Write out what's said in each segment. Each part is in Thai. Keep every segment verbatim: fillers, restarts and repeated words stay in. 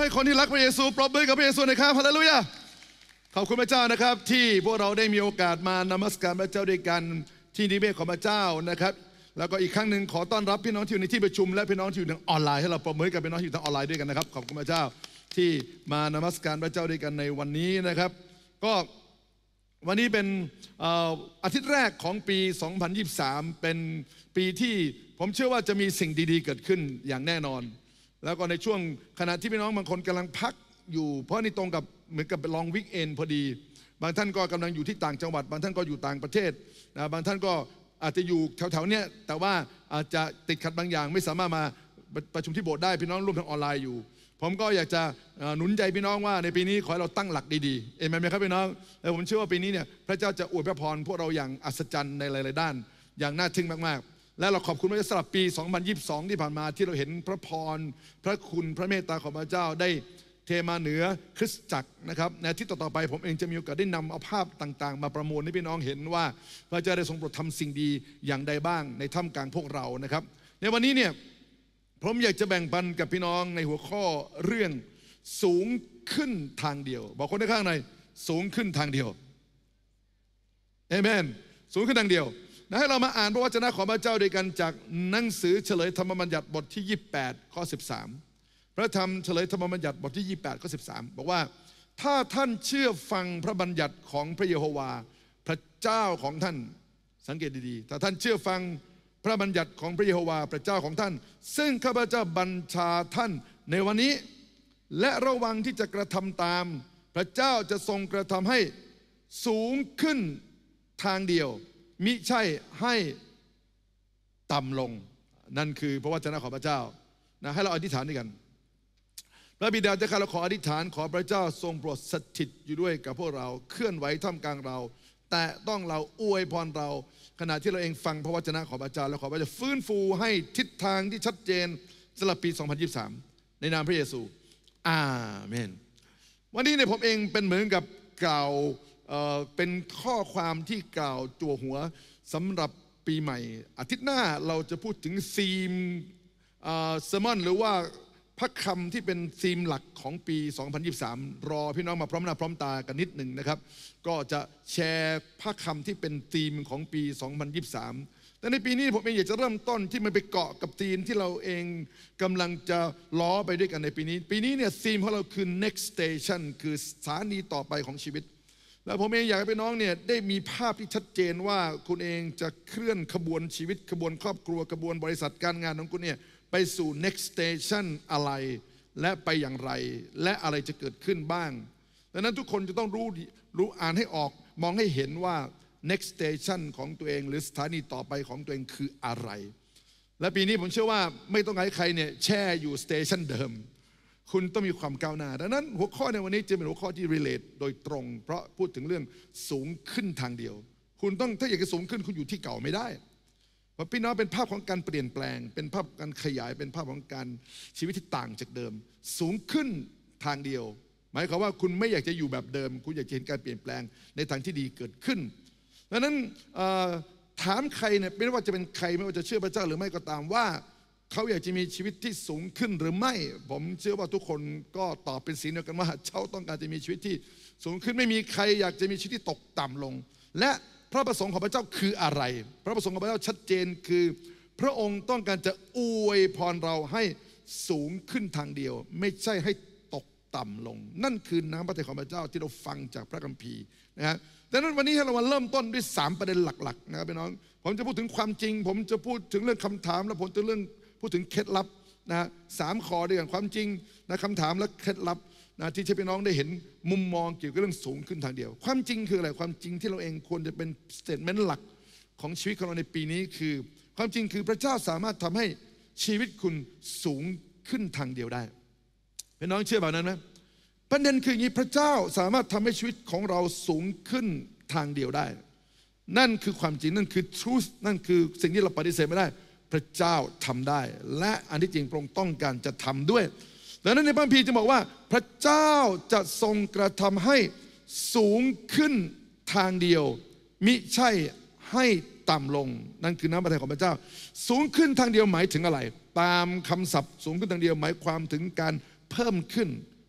ให้คนที่รักพระเยซูปรบมือกับพระเยซูหน่อยครับฮาเลลูยาขอบคุณพระเจ้านะครับที่พวกเราได้มีโอกาสมานมัสการพระเจ้าด้วยกันที่นิเวศของพระเจ้านะครับแล้วก็อีกครั้งหนึ่งขอต้อนรับพี่น้องที่อยู่ในที่ประชุมและพี่น้องที่อยู่ในออนไลน์ให้เราปรบมือกับพี่น้องที่อยู่ทางออนไลน์ด้วยกันนะครับขอบคุณพระเจ้าที่มานมัสการพระเจ้าด้วยกันในวันนี้นะครับก็วันนี้เป็นอาทิตย์แรกของปีสองพันยี่สิบสามเป็นปีที่ผมเชื่อว่าจะมีสิ่งดีๆเกิดขึ้นอย่างแน่นอนแล้วก็ในช่วงขณะที่พี่น้องบางคนกำลังพักอยู่เพราะนี่ตรงกับเหมือนกับลองวิกเอนพอดีบางท่านก็กำลังอยู่ที่ต่างจังหวัดบางท่านก็อยู่ต่างประเทศนะบางท่านก็อาจจะอยู่แถวๆเนี้ยแต่ว่าอาจจะติดขัดบางอย่างไม่สามารถมาประชุมที่โบสถ์ได้พี่น้องร่วมทางออนไลน์อยู่ผมก็อยากจะหนุนใจพี่น้องว่าในปีนี้ขอให้เราตั้งหลักดีๆเอเมนไหมครับพี่น้องและผมเชื่อว่าปีนี้เนี่ยพระเจ้าจะอวยพระพรพวกเราอย่างอัศจรรย์ในหลายๆด้านอย่างน่าทึ่งมากๆและเราขอบคุณพระเจ้าสำหรับปีสองพันยี่สิบสองที่ผ่านมาที่เราเห็นพระพรพระคุณพระเมตตาของพระเจ้าได้เทมาเหนือคริสตจักรนะครับในอาทิตย์ต่อๆไปผมเองจะมีโอกาสได้นำเอาภาพต่างๆมาประมวลให้พี่น้องเห็นว่าพระเจ้าได้ทรงโปรดทำสิ่งดีอย่างใดบ้างในท่ามกลางพวกเรานะครับในวันนี้เนี่ยผมอยากจะแบ่งปันกับพี่น้องในหัวข้อเรื่องสูงขึ้นทางเดียวบอกคนข้างในสูงขึ้นทางเดียวเอเมนสูงขึ้นทางเดียวนะให้เรามาอ่านพระวจนะของพระเจ้าด้วยกันจากหนังสือเฉลยธรรมบัญญัติบทที่ยี่สิบแปดข้อสิบสามพระธรรมเฉลยธรรมบัญญัติบทที่ยี่สิบแปดข้อสิบสามบอกว่าถ้าท่านเชื่อฟังพระบัญญัติของพระเยโฮวาพระเจ้าของท่านสังเกตดีๆถ้าท่านเชื่อฟังพระบัญญัติของพระเยโฮวาพระเจ้าของท่านซึ่งข้าพเจ้าบัญชาท่านในวันนี้และระวังที่จะกระทำตามพระเจ้าจะทรงกระทำให้สูงขึ้นทางเดียวมิใช่ให้ต่ำลงนั่นคือพระวจนะของพระเจ้านะให้เราอธิษฐานด้วยกันพระบิดาเจ้าข้าเราขออธิษฐานขอพระเจ้าทรงโปรดสถิตอยู่ด้วยกับพวกเราเคลื่อนไหวท่ามกลางเราแต่ต้องเราอวยพรเราขณะที่เราเองฟังพระวจนะของพระเจ้าแล้วขอพระเจ้าฟื้นฟูให้ทิศทางที่ชัดเจนสำหรับปีสองพันยี่สิบสามในนามพระเยซูอาเมนวันนี้เนี่ยผมเองเป็นเหมือนกับกล่าวเอ่อเป็นข้อความที่กล่าวจั่วหัวสำหรับปีใหม่อาทิตย์หน้าเราจะพูดถึงธีมเอ่อเซอร์มอนหรือว่าพระคำที่เป็นธีมหลักของปีสองพันยี่สิบสามรอพี่น้องมาพร้อมหน้าพร้อมตากันนิดหนึ่งนะครับก็จะแชร์พระคำที่เป็นธีมของปีสองพันยี่สิบสามแต่ในปีนี้ผมเองอยากจะเริ่มต้นที่มันไปเกาะกับธีมที่เราเองกำลังจะล้อไปด้วยกันในปีนี้ปีนี้เนี่ยธีมของเราคือ next station คือสถานีต่อไปของชีวิตแล้วผมเองอยากให้พี่น้องเนี่ยได้มีภาพที่ชัดเจนว่าคุณเองจะเคลื่อนขบวนชีวิตขบวนครอบครัวขบวนบริษัทการงานของคุณเนี่ยไปสู่ next station อะไรและไปอย่างไรและอะไรจะเกิดขึ้นบ้างดังนั้นทุกคนจะต้องรู้รู้อ่านให้ออกมองให้เห็นว่า next station ของตัวเองหรือสถานีต่อไปของตัวเองคืออะไรและปีนี้ผมเชื่อว่าไม่ต้องให้ใครเนี่ยแช่อยู่สเตชันเดิมคุณต้องมีความก้าวหน้าดังนั้นหัวข้อในวันนี้จะเป็นหัวข้อที่ relate โดยตรงเพราะพูดถึงเรื่องสูงขึ้นทางเดียวคุณต้องถ้าอยากจะสูงขึ้นคุณอยู่ที่เก่าไม่ได้เพราะพี่น้องเป็นภาพของการเปลี่ยนแปลงเป็นภาพการขยายเป็นภาพของการชีวิตที่ต่างจากเดิมสูงขึ้นทางเดียวหมายความว่าคุณไม่อยากจะอยู่แบบเดิมคุณอยากจะเห็นการเปลี่ยนแปลงในทางที่ดีเกิดขึ้นดังนั้นถามใครเนี่ยไม่ว่าจะเป็นใครไม่ว่าจะเชื่อพระเจ้าหรือไม่ก็ตามว่าเขาอยากจะมีชีวิตที่สูงขึ้นหรือไม่ผมเชื่อว่าทุกคนก็ตอบเป็นเสียงเดียวกันว่าเขาต้องการจะมีชีวิตที่สูงขึ้นไม่มีใครอยากจะมีชีวิตที่ตกต่ำลงและพระประสงค์ของพระเจ้าคืออะไรพระประสงค์ของพระเจ้าชัดเจนคือพระองค์ต้องการจะอวยพรเราให้สูงขึ้นทางเดียวไม่ใช่ให้ตกต่ำลงนั่นคือน้ำพระทัยของพระเจ้าที่เราฟังจากพระคัมภีร์นะฮะดังนั้นวันนี้เรามาเริ่มต้นด้วยสามประเด็นหลักๆนะครับพี่น้องผมจะพูดถึงความจริงผมจะพูดถึงเรื่องคำถามและผมจะเรื่องพูดถึงเคล็ดลับนะฮะสามข้อด้วยกันความจริงนะคำถามและเคล็ดลับนะที่ให้พี่น้องได้เห็นมุมมองเกี่ยวกับเรื่องสูงขึ้นทางเดียวความจริงคืออะไรความจริงที่เราเองควรจะเป็นสเตทเมนต์หลักของชีวิตของเราในปีนี้คือความจริงคือพระเจ้าสามารถทำให้ชีวิตคุณสูงขึ้นทางเดียวได้พี่น้องเชื่อแบบนั้นไหมประเด็นคืออย่างนี้พระเจ้าสามารถทำให้ชีวิตของเราสูงขึ้นทางเดียวได้นั่นคือความจริงนั่นคือ truth นั่นคือสิ่งที่เราปฏิเสธไม่ได้พระเจ้าทำได้และอันที่จริงพระองค์ต้องการจะทำด้วยดังนั้นในพระคัมภีร์จะบอกว่าพระเจ้าจะทรงกระทำให้สูงขึ้นทางเดียวมิใช่ให้ต่ำลงนั่นคือน้ำพระทัยของพระเจ้าสูงขึ้นทางเดียวหมายถึงอะไรตามคำศัพท์สูงขึ้นทางเดียวหมายความถึงการเพิ่มขึ้น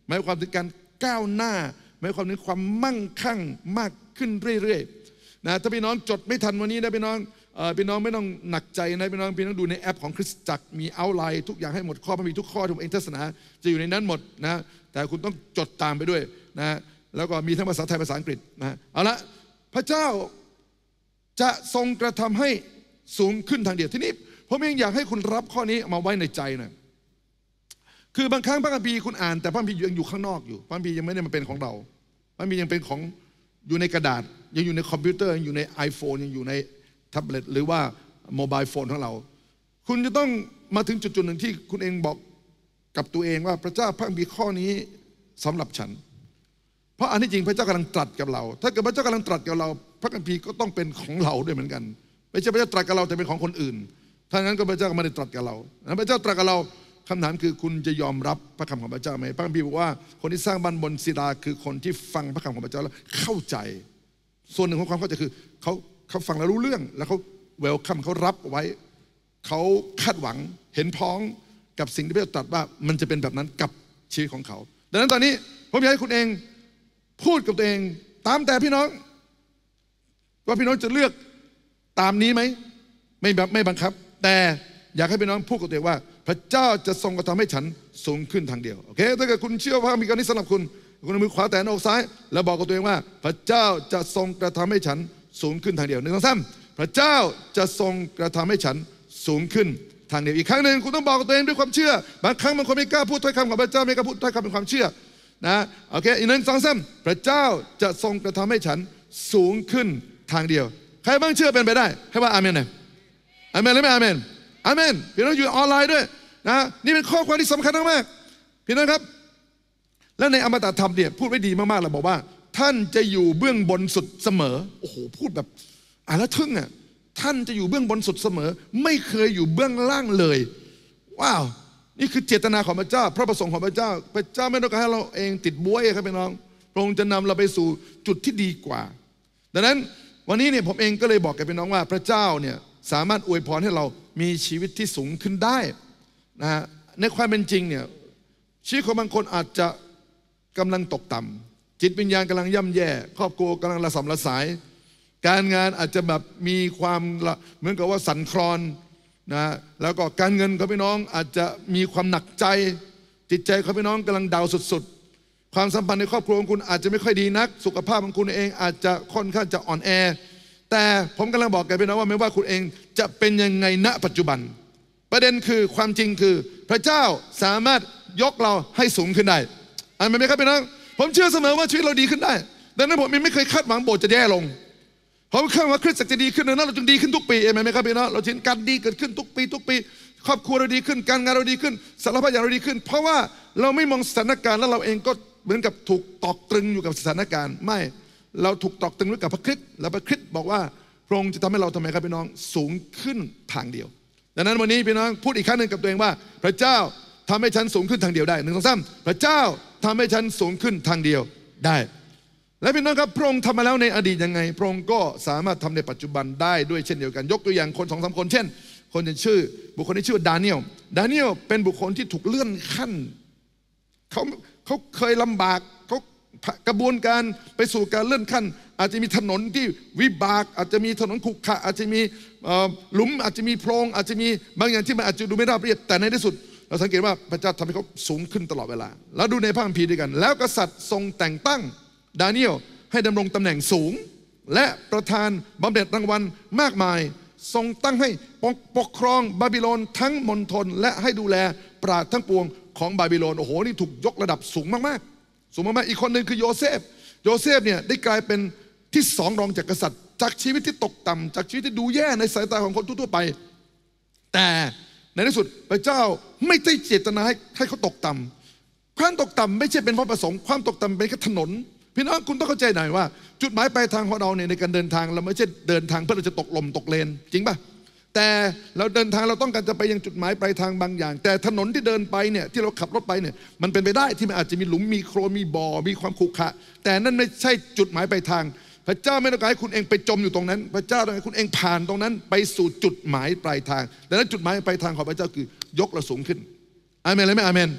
หมายความถึงการก้าวหน้าหมายความถึงความมั่งคั่งมากขึ้นเรื่อยๆนะถ้าพี่น้องจดไม่ทันวันนี้นะพี่น้องพี่น้องไม่ต้องหนักใจนะพี่น้องพี่น้องดูในแอปของคริสตจักรมีเอาท์ไลน์ทุกอย่างให้หมดข้อพระคัมภีร์ทุกข้อทุกเองเทศนาจะอยู่ในนั้นหมดนะแต่คุณต้องจดตามไปด้วยนะแล้วก็มีทั้งภาษาไทยภาษาอังกฤษนะเอาละพระเจ้าจะทรงกระทำให้สูงขึ้นทางเดียวทีนี้ผมเองอยากให้คุณรับข้อนี้มาไว้ในใจหน่อยคือบางครั้งพระคัมภีร์คุณอ่านแต่พระคัมภีร์ยังอยู่ข้างนอกอยู่พระคัมภีร์ยังไม่ได้มาเป็นของเราพระคัมภีร์ยังเป็นของอยู่ในกระดาษยังอยู่ในคอมพิวเตอร์ยังอยู่ใน iPhone ยังอยู่ในแท็บเล็ตหรือว่าโมบายโฟนของเราคุณจะต้องมาถึงจุดๆหนึ่งที่คุณเองบอกกับตัวเองว่าพระเจ้าพระคัมภีร์ข้อนี้สำหรับฉันเพราะอันที่จริงพระเจ้ากำลังตรัสกับเราถ้าเกิดพระเจ้ากำลังตรัสกับเราพระคัมภีร์ก็ต้องเป็นของเราด้วยเหมือนกันไม่ใช่พระเจ้าตรัสกับเราแต่เป็นของคนอื่นถ้างั้นก็พระเจ้าก็ไม่ได้ตรัสกับเราพระเจ้าตรัสกับเราคำถามคือคุณจะยอมรับพระคำของพระเจ้าไหมพระคัมภีร์บอกว่าคนที่สร้างบ้านบนศิลาคือคนที่ฟังพระคำของพระเจ้าแล้วเข้าใจส่วนหนึ่งของความเข้าใจคือเขาเขาฟังแล้วรู้เรื่องแล้วเขาเวลคัมเขารับไว้เขาคาดหวังเห็นพ้องกับสิ่งที่พระเจ้าตรัสว่ามันจะเป็นแบบนั้นกับชีวิตของเขาดังนั้นตอนนี้ผมอยากให้คุณเองพูดกับตัวเองตามแต่พี่น้องว่าพี่น้องจะเลือกตามนี้ไหมไม่แบบไม่บังคับแต่อยากให้พี่น้องพูดกับตัวเองว่าพระเจ้าจะทรงกระทำให้ฉันสูงขึ้นทางเดียวโอเคถ้าเกิดคุณเชื่อว่ามีการนี้สำหรับคุณคุณมือขวาแตะหน้าอกซ้ายแล้วบอกกับตัวเองว่าพระเจ้าจะทรงกระทำให้ฉันสูงขึ้นทางเดียวหนึ่งสองสามพระเจ้าจะทรงกระทำให้ฉันสูงขึ้นทางเดียวอีกครั้งหนึ่งคุณต้องบอกกับตัวเองด้วยความเชื่อบางครั้งบางคนไม่กล้าพูดถ้อยคำของพระเจ้าไม่กล้าพูดถ้อยคำเป็นความเชื่อนะโอเคอีกหนึ่งสองสามพระเจ้าจะทรงกระทำให้ฉันสูงขึ้นทางเดียวใครบ้างเชื่อเป็นไปได้ให้ว่าอาเมนหน่อยอาเมนหรือไม่อาเมนอาเมนพี่น้องอยู่ออนไลน์ด้วยนะนี่เป็นข้อความที่สำคัญมากๆพี่น้องครับและในอมตะธรรมเนี่ยพูดไว้ดีมากๆเลยบอกว่าท่านจะอยู่เบื้องบนสุดเสมอโอ้โหพูดแบบอ่านแล้วทึ่งอ่ะท่านจะอยู่เบื้องบนสุดเสมอไม่เคยอยู่เบื้องล่างเลยว้าวนี่คือเจตนาของพระเจ้าพระประสงค์ของพระเจ้าพระเจ้าไม่ต้องการให้เราเองติดบ๊วยครับพี่น้องพระองค์จะนำเราไปสู่จุดที่ดีกว่าดังนั้นวันนี้เนี่ยผมเองก็เลยบอกกับพี่น้องว่าพระเจ้าเนี่ยสามารถอวยพรให้เรามีชีวิตที่สูงขึ้นได้นะฮะในความเป็นจริงเนี่ยชีวิตของบางคนอาจจะกำลังตกต่ำจิตวิญญาณกำลังย่ำแย่ครอบครัวกำลังระสำระสายการงานอาจจะแบบมีความเหมือนกับว่าสั่นคลอนนะแล้วก็การเงินของพี่น้องอาจจะมีความหนักใจจิตใจของพี่น้องกำลังดาวสุดๆความสัมพันธ์ในครอบครัวของคุณอาจจะไม่ค่อยดีนักสุขภาพของคุณเองอาจจะค่อนข้างจะอ่อนแอแต่ผมกำลังบอกกับพี่น้องว่าไม่ว่าคุณเองจะเป็นยังไงณปัจจุบันประเด็นคือความจริงคือพระเจ้าสามารถยกเราให้สูงขึ้นได้อ่านไหมครับพี่น้องผมเชื่อเสมอว่าชีวิตเราดีขึ้นได้ดังนั้นผมไม่เคยคาดหวังโบสถ์จะแย่ลงผมคาดว่าคริสตจักรจะดีขึ้นดังนั้นเราจึงดีขึ้นทุกปีเองไหมครับพี่น้องเราเห็นการดีเกิดขึ้นทุกปีทุกปีครอบครัวเราดีขึ้นการงานเราดีขึ้นสารพัดอย่างเราดีขึ้นเพราะว่าเราไม่มองสถานการณ์แล้วเราเองก็เหมือนกับถูกตอกตรึงอยู่กับสถานการณ์ไม่เราถูกตอกตรึงไว้กับพระคริสต์และพระคริสต์บอกว่าพระองค์จะทำให้เราทำไมครับพี่น้องสูงขึ้นทางเดียวดังนั้นวันนี้พี่น้องพูดอีกครั้งหนึ่งกับตัวเองว่าพระเจ้าทำให้ฉันสูงขึ้นทางเดียวได้หนึ่งสองสามพระเจ้าทำให้ฉันสูงขึ้นทางเดียวได้และพี่น้องครับพระองค์ทำมาแล้วในอดีตยังไงพระองค์ก็สามารถทำในปัจจุบันได้ด้วยเช่นเดียวกันยกตัวอย่างคนสองสามคนเช่นคนที่ชื่อบุคคลที่ชื่อดาเนียลดาเนียลเป็นบุคคลที่ถูกเลื่อนขั้นเขาเขาเคยลำบากเขากระบวนการไปสู่การเลื่อนขั้นอาจจะมีถนนที่วิบากอาจจะมีถนนขรุขระอาจจะมีหลุมอาจจะมีโพรงอาจจะมีบางอย่างที่มันอาจจะดูไม่ราบเรียบแต่ในที่สุดเราสังเกตว่าพระเจ้าทำให้เขาสูงขึ้นตลอดเวลาแล้วดูในพระคัมภีร์ด้วยกันแล้วกษัตริย์ทรงแต่งตั้งดาเนียลให้ดำรงตำแหน่งสูงและประทานบำเหน็จรางวัลมากมายทรงตั้งให้ปกครองบาบิโลนทั้งมณฑลและให้ดูแลปราชญ์ทั้งปวงของบาบิโลนโอ้โหนี่ถูกยกระดับสูงมากๆสูงมากๆอีกคนหนึ่งคือโยเซฟโยเซฟเนี่ยได้กลายเป็นที่สองรองจากกษัตริย์จากชีวิตที่ตกต่ำจากชีวิตที่ดูแย่ในสายตาของคนทั่วไปแต่ในที่สุดพระเจ้าไม่ได้เจตนาให้ให้เขาตกต่ำความตกต่ำไม่ใช่เป็นเพราะประสงค์ความตกต่ำเป็นแค่ถนนพี่น้องคุณต้องเข้าใจหน่อยว่าจุดหมายปลายทางของเราเนี่ยในการเดินทางเราไม่ใช่เดินทางเพื่อเราจะตกลมตกเลนจริงป่ะแต่เราเดินทางเราต้องการจะไปยังจุดหมายปลายทางบางอย่างแต่ถนนที่เดินไปเนี่ยที่เราขับรถไปเนี่ยมันเป็นไปได้ที่มันอาจจะมีหลุมมีโคลนมีบ่อมีความขรุขระแต่นั่นไม่ใช่จุดหมายปลายทางพระเจ้าไม่ต้องการให้คุณเองไปจมอยู่ตรงนั้นพระเจ้าต้องการให้คุณเองผ่านตรงนั้นไปสู่จุดหมายปลายทางดังนั้นจุดหมายปลายทางของพระเจ้าคือยกเราสูงขึ้นอาเมนเลยไหมอาเมน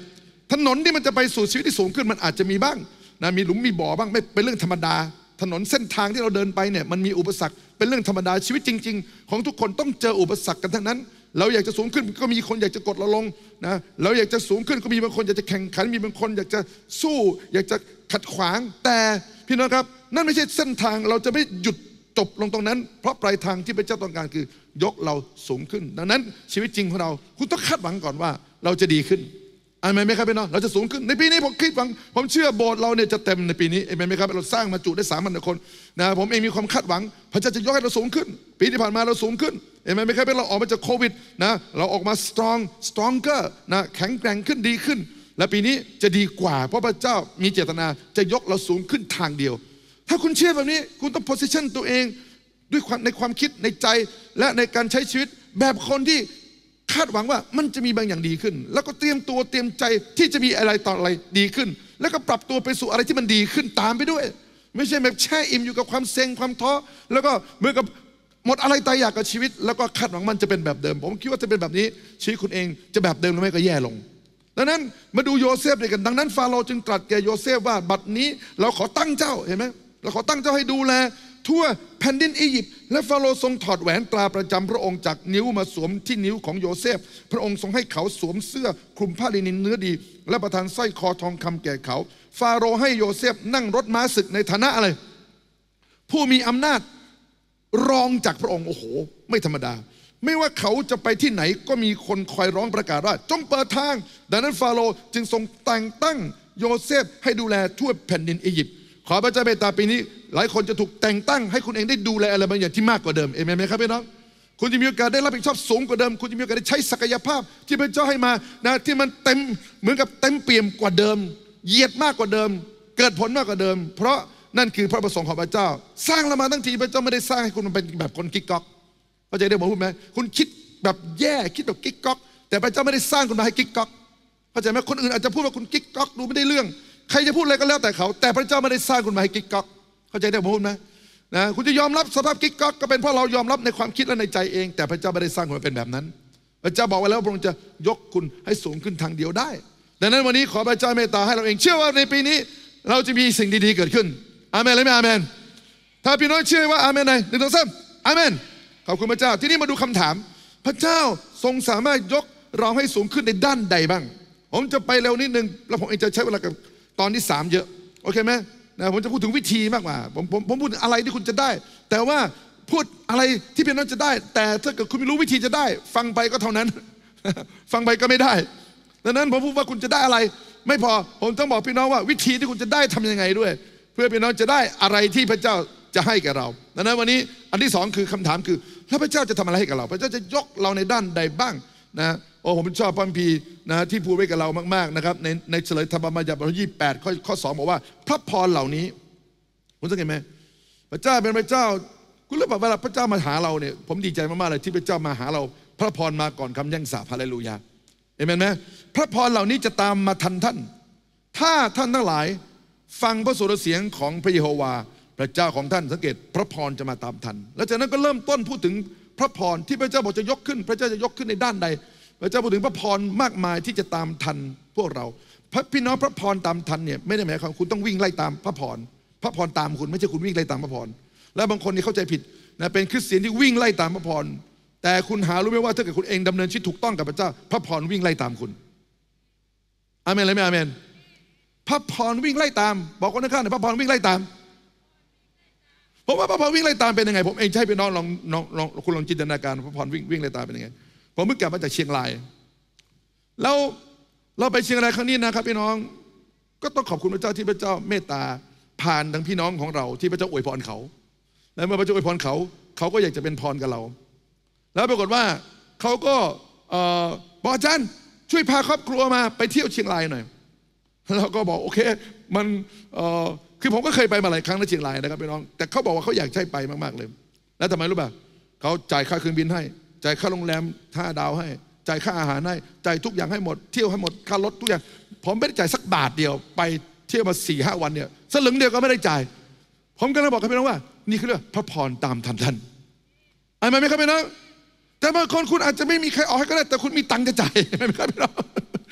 ถนนที่มันจะไปสู่ชีวิตที่สูงขึ้นมันอาจจะมีบ้างนะมีหลุมมีบ่อบ้างไม่เป็นเรื่องธรรมดาถนนเส้นทางที่เราเดินไปเนี่ยมันมีอุปสรรคเป็นเรื่องธรรมดาชีวิตจริงๆของทุกคนต้องเจออุปสรรคกันทั้งนั้นเราอยากจะสูงขึ้นก็มีคนอยากจะกดเราลงนะเราอยากจะสูงขึ้นก็มีบางคนอยากจะแข่งขันมีบางคนอยากจะสู้อยากจะขัดขวางแต่พี่น้องครับนั่นไม่ใช่เส้นทางเราจะไม่หยุดจบลงตรงนั้นเพราะปลายทางที่พระเจ้าต้องการคือยกเราสูงขึ้นดังนั้นชีวิตจริงของเราคุณต้องคาดหวังก่อนว่าเราจะดีขึ้นอาเมนไหมครับพี่น้องเราจะสูงขึ้นในปีนี้ผมคิดหวังผมเชื่อโบสถ์เราเนี่ยจะเต็มในปีนี้อาเมนไหมครับเราสร้างมาจุได้สามพันคนนะผมเองมีความคาดหวังพระเจ้าจะยกให้เราสูงขึ้นปีที่ผ่านมาเราสูงขึ้นอาเมนไหมครับเราออกมาจากโควิดนะเราออกมา strong stronger นะแข็งแกร่งขึ้นดีขึ้นและปีนี้จะดีกว่าเพราะพระเจ้ามีเจตนาจะยกเราสูงขึ้นทางเดียวถ้าคุณเชื่อแบบนี้คุณต้อง position ตัวเองด้วยความในความคิดในใจและในการใช้ชีวิตแบบคนที่คาดหวังว่ามันจะมีบางอย่างดีขึ้นแล้วก็เตรียมตัวเตรียมใจที่จะมีอะไรต่ออะไรดีขึ้นแล้วก็ปรับตัวไปสู่อะไรที่มันดีขึ้นตามไปด้วยไม่ใช่แบบแช่อิ่มอยู่กับความเซ็งความท้อแล้วก็เหมือนกับหมดอะไรตายอยากกับชีวิตแล้วก็คาดหวังมันจะเป็นแบบเดิมผมคิดว่าจะเป็นแบบนี้ชีวิตคุณเองจะแบบเดิมหรือไม่ก็แย่ลงดังนั้นมาดูโยเซฟด้วยกันดังนั้นฟาโรห์จึงตรัสแก่โยเซฟว่าบัดนี้เราขอตั้งเจ้าเห็นไหมเราขอตั้งเจ้าให้ดูแลทั่วแผ่นดินอียิปต์และฟาโรห์ทรงถอดแหวนตราประจำพระองค์จากนิ้วมาสวมที่นิ้วของโยเซฟพระองค์ทรงให้เขาสวมเสื้อคลุมผ้าลินินเนื้อดีและประทานสร้อยคอทองคำแก่เขาฟาโรห์ให้โยเซฟนั่งรถม้าศึกในฐานะอะไรผู้มีอำนาจรองจากพระองค์โอ้โหไม่ธรรมดาไม่ว่าเขาจะไปที่ไหนก็มีคนคอยร้องประกาศว่าจงเปิดทางดังนั้นฟาโรห์จึงทรงแต่งตั้งโยเซฟให้ดูแลทั่วแผ่นดินอียิปต์ขอพระเจ้าเมตตาปีนี้หลายคนจะถูกแต่งตั้งให้คุณเองได้ดูแลอะไรบางอย่างที่มากกว่าเดิมเอเมนไหมครับพี่น้องคุณจะมีโอกาสได้รับผิดชอบสูงกว่าเดิมคุณจะมีโอกาสได้ใช้ศักยภาพที่พระเจ้าให้มานะที่มันเต็มเหมือนกับเต็มเปี่ยมกว่าเดิมเหยียดมากกว่าเดิมเกิดผลมากกว่าเดิมเพราะนั่นคือพระประสงค์ของพระเจ้าสร้างเรามาทั้งทีพระเจ้าไม่ได้สร้างให้คุณเป็นแบบคนกิ๊กก๊อกเข้าใจได้ผมพูดไหมคุณคิดแบบแย่คิดแบบกิ๊กก๊อกแต่พระเจ้าไม่ได้สร้างคุณมาให้กิ๊กก๊อกเข้าใจไหมคนอื่นอาจจะพูดว่าคุณกิ๊กก๊อกดูไม่ได้เรื่องใครจะพูดอะไรก็แล้วแต่เขาแต่พระเจ้าไม่ได้สร้างคุณมาให้กิ๊กก๊อกเข้าใจได้ผมพูดไหมนะคุณจะยอมรับสภาพกิ๊กก๊อกก็เป็นเพราะเรายอมรับในความคิดและในใจเองแต่พระเจ้าไม่ได้สร้างคุณมาเป็นแบบนั้นพระเจ้าบอกไว้แล้วพระองค์จะยกคุณให้สูงขึ้นทางเดียวได้ดังนั้นวันนี้ขอพระเจ้าเมตตาให้เราเองเชื่อว่าในปีนี้เราจะมีสิ่งดีๆเกิดขึ้นอาเมนหรือไม่อาเมนถ้าพี่น้องเชื่อว่าอาเมนไหนหนึ่งสองสามอาเมนขอบคุณพระเจ้าที่นี่มาดูคำถามพระเจ้าทรงสามารถยกเราให้สูงขึ้นในด้านใดบ้างผมจะไปเร็วนิดนึงแล้วผมเองจะใช้เวลากับตอนที่สามเยอะโอเคไหมนะผมจะพูดถึงวิธีมากกว่าผมผมผมพูดอะไรที่คุณจะได้แต่ว่าพูดอะไรที่พี่น้องจะได้แต่ถ้าเกิดคุณไม่รู้วิธีจะได้ฟังไปก็เท่านั้น ฟังไปก็ไม่ได้ดังนั้นผมพูดว่าคุณจะได้อะไรไม่พอผมต้องบอกพี่น้องว่าวิธีที่คุณจะได้ทำยังไงด้วยเพื่อพี่น้องจะได้อะไรที่พระเจ้าจะให้แก่เราดังนั้นวันนี้อันที่สองคือคำถามคือแล้วพระเจ้าจะทำอะไรให้กับเราพระเจ้าจะยกเราในด้านใดบ้างนะโอ้ผมชอบพระคัมภีร์นะที่พูดไว้กับเรามากๆนะครับในในเฉลยธรรมบัญญัติบทที่ยี่สิบแปดข้อข้อสองบอกว่าพระพรเหล่านี้คุณสังเกตไหมพระเจ้าเป็นพระเจ้าคุณรู้ป่ะเวลาพระเจ้ามาหาเราเนี่ยผมดีใจมากๆเลยที่พระเจ้ามาหาเราพระพรมาก่อนคำแย่งสาปฮาเลลูยาเห็นไหมพระพรเหล่านี้จะตามมาทันท่านถ้าท่านทั้งหลายฟังพระสุรเสียงของพระเยโฮวาพระเจ้าของท่านสังเกตพระพรจะมาตามทันแล้วจากนั้นก็เริ่มต้นพูดถึงพระพรที่พระเจ้าบอกจะยกขึ้นพระเจ้าจะยกขึ้นในด้านใดพระเจ้าพูดถึงพระพรมากมายที่จะตามทันพวกเราพระพี่น้องพระพรตามทันเนี่ยไม่ได้หมายความคุณต้องวิ่งไล่ตามพระพรพระพรตามคุณไม่ใช่คุณวิ่งไล่ตามพระพรและบางคนนี่เข้าใจผิดนะเป็นคริสเตียนที่วิ่งไล่ตามพระพรแต่คุณหารู้ไหมว่าถ้าเกิดคุณเองดำเนินชีวิตถูกต้องกับพระเจ้าพระพรวิ่งไล่ตามคุณอาเมนเลยไหมอาเมนพระพรวิ่งไล่ตามบอกคนข้างๆหน่อยพระพรวิ่งไล่ตามผมว่าพระพรวิ่งไล่ตามเป็นยังไงผมเองใช้พี่น้องลองลองคุณลองจินตนาการพระพรวิ่งวิ่งไล่ตามเป็นยังไงผมเพิ่งกลับมาจากเชียงรายแล้วเราไปเชียงรายครั้งนี้นะครับพี่น้องก็ต้องขอบคุณพระเจ้าที่พระเจ้าเมตตาผ่านทั้งพี่น้องของเราที่พระเจ้าอวยพรเขาและเมื่อพระเจ้าอวยพรเขาเขาก็อยากจะเป็นพรกับเราแล้วปรากฏว่าเขาก็บอกอาจารย์ช่วยพาครอบครัวมาไปเที่ยวเชียงรายหน่อยเราก็บอกโอเคมันคือผมก็เคยไปมาหลายครั้งในเชียงรายนะครับพี่น้องแต่เขาบอกว่าเขาอยากใช้ไปมากๆเลยแล้วทำไมรู้ป่ะเขาจ่ายค่าเครื่องบินให้จ่ายค่าโรงแรมห้าดาวให้จ่ายค่าอาหารให้จ่ายทุกอย่างให้หมดเที่ยวให้หมดค่ารถทุกอย่างผมไม่ได้จ่ายสักบาทเดียวไปเที่ยวมาสี่ห้าวันเนี่ยสลึงเดียวก็ไม่ได้จ่ายผมก็เลยบอกกับพี่น้องว่านี่คือเรื่องพระพรตามทันท่านอ่านไหมครับพี่น้องแต่บางคนคุณอาจจะไม่มีใครออกให้ก็ได้แต่คุณมีตังค์จะจ่ายไหมครับพี่น้อง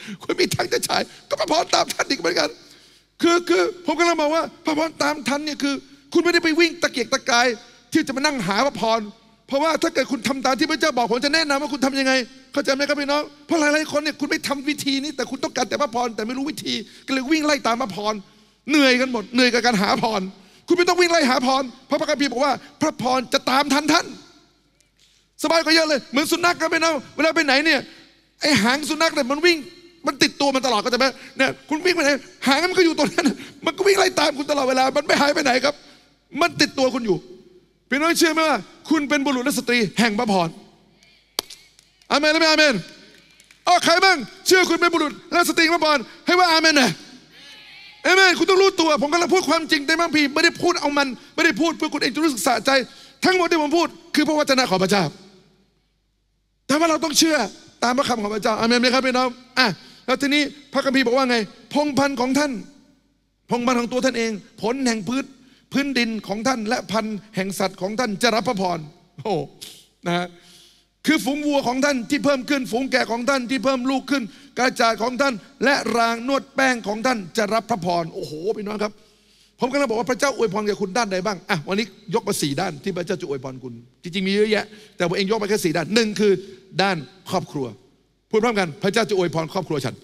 คุณมีทางจะฉายก็พระพรตามท่านอีกเหมือนกันคือคือผมกำลังบอกว่าพระพรตามท่านเนี่ยคือคุณไม่ได้ไปวิ่งตะเกียกตะกายที่จะมานั่งหาพระพรเพราะว่าถ้าเกิดคุณทำตามที่พระเจ้าบอกผมจะแนะนำว่าคุณทำยังไงเข้าใจไหมครับพี่น้องเพราะหลายๆคนเนี่ยคุณไม่ทำวิธีนี้แต่คุณต้องการแต่พระพรแต่ไม่รู้วิธีก็เลยวิ่งไล่ตามพระพรเหนื่อยกันหมดเหนื่อยกับการหาพรคุณไม่ต้องวิ่งไล่หาพรเพราะพระคัมภีร์บอกว่าพระพรจะตามทันท่านสบายกว่าเยอะเลยเหมือนสุนัขกันไปนะเวลาไปไหนเนี่ยไอ้หางสุนัขเนี่ยมันวิ่งมันติดตัวมันตลอดก็จะไหมเนี่ยคุณวิ่งไปไหนหางมันก็อยู่ตรงนั้นมันก็วิ่งไล่ตามคุณตลอดเวลามันไม่หายไปไหนครับมันติดตัวคุณอยู่พี่น้องเชื่อไหมว่าคุณเป็นบุรุษและสตรีแห่งพระพรอาเมนและไม่อาเมนอ๋อใครบ้างเชื่อคุณเป็นบุรุษและสตรีพระพรให้ว่าอาเมนนะอาเมนคุณต้องรู้ตัวผมกำลังพูดความจริงแต่บางทีไม่ได้พูดเอามันไม่ได้พูดเพื่อคุณเองจะรู้สึกสะใจทั้งหมดที่ผมพูดคือพระวจนะของพระเจ้าแต่ว่าเราต้องเชื่อตามพระคำของพระเจ้าอาเมนไหมครับพี่น้องอ่ะแล้วทีนี้พระคัมภีร์บอกว่าไงพงพันธุ์ของท่านพงพันธุ์ของตัวท่านเองผลแห่งพื้นพื้นดินของท่านและพันธุ์แห่งสัตว์ของท่านจะรับพระพรโอ้นะฮะคือฝูงวัวของท่านที่เพิ่มขึ้นฝูงแกะของท่านที่เพิ่มลูกขึ้นกระจาดของท่านและรางนวดแป้งของท่านจะรับพระพรโอ้โหพี่น้องครับผมกำลังบอกว่าพระเจ้าอวยพรแก่คุณด้านใดบ้างอ่ะวันนี้ยกมาสี่ด้านที่พระเจ้าจะอวยพรคุณจริงๆมีเยอะแยะแต่ผมเองยกมาแค่สี่ด้านหนึ่งคือด้านครอบครัวพูดพร้อมกันพระเจ้าจะอวยพรครอบครัวฉัน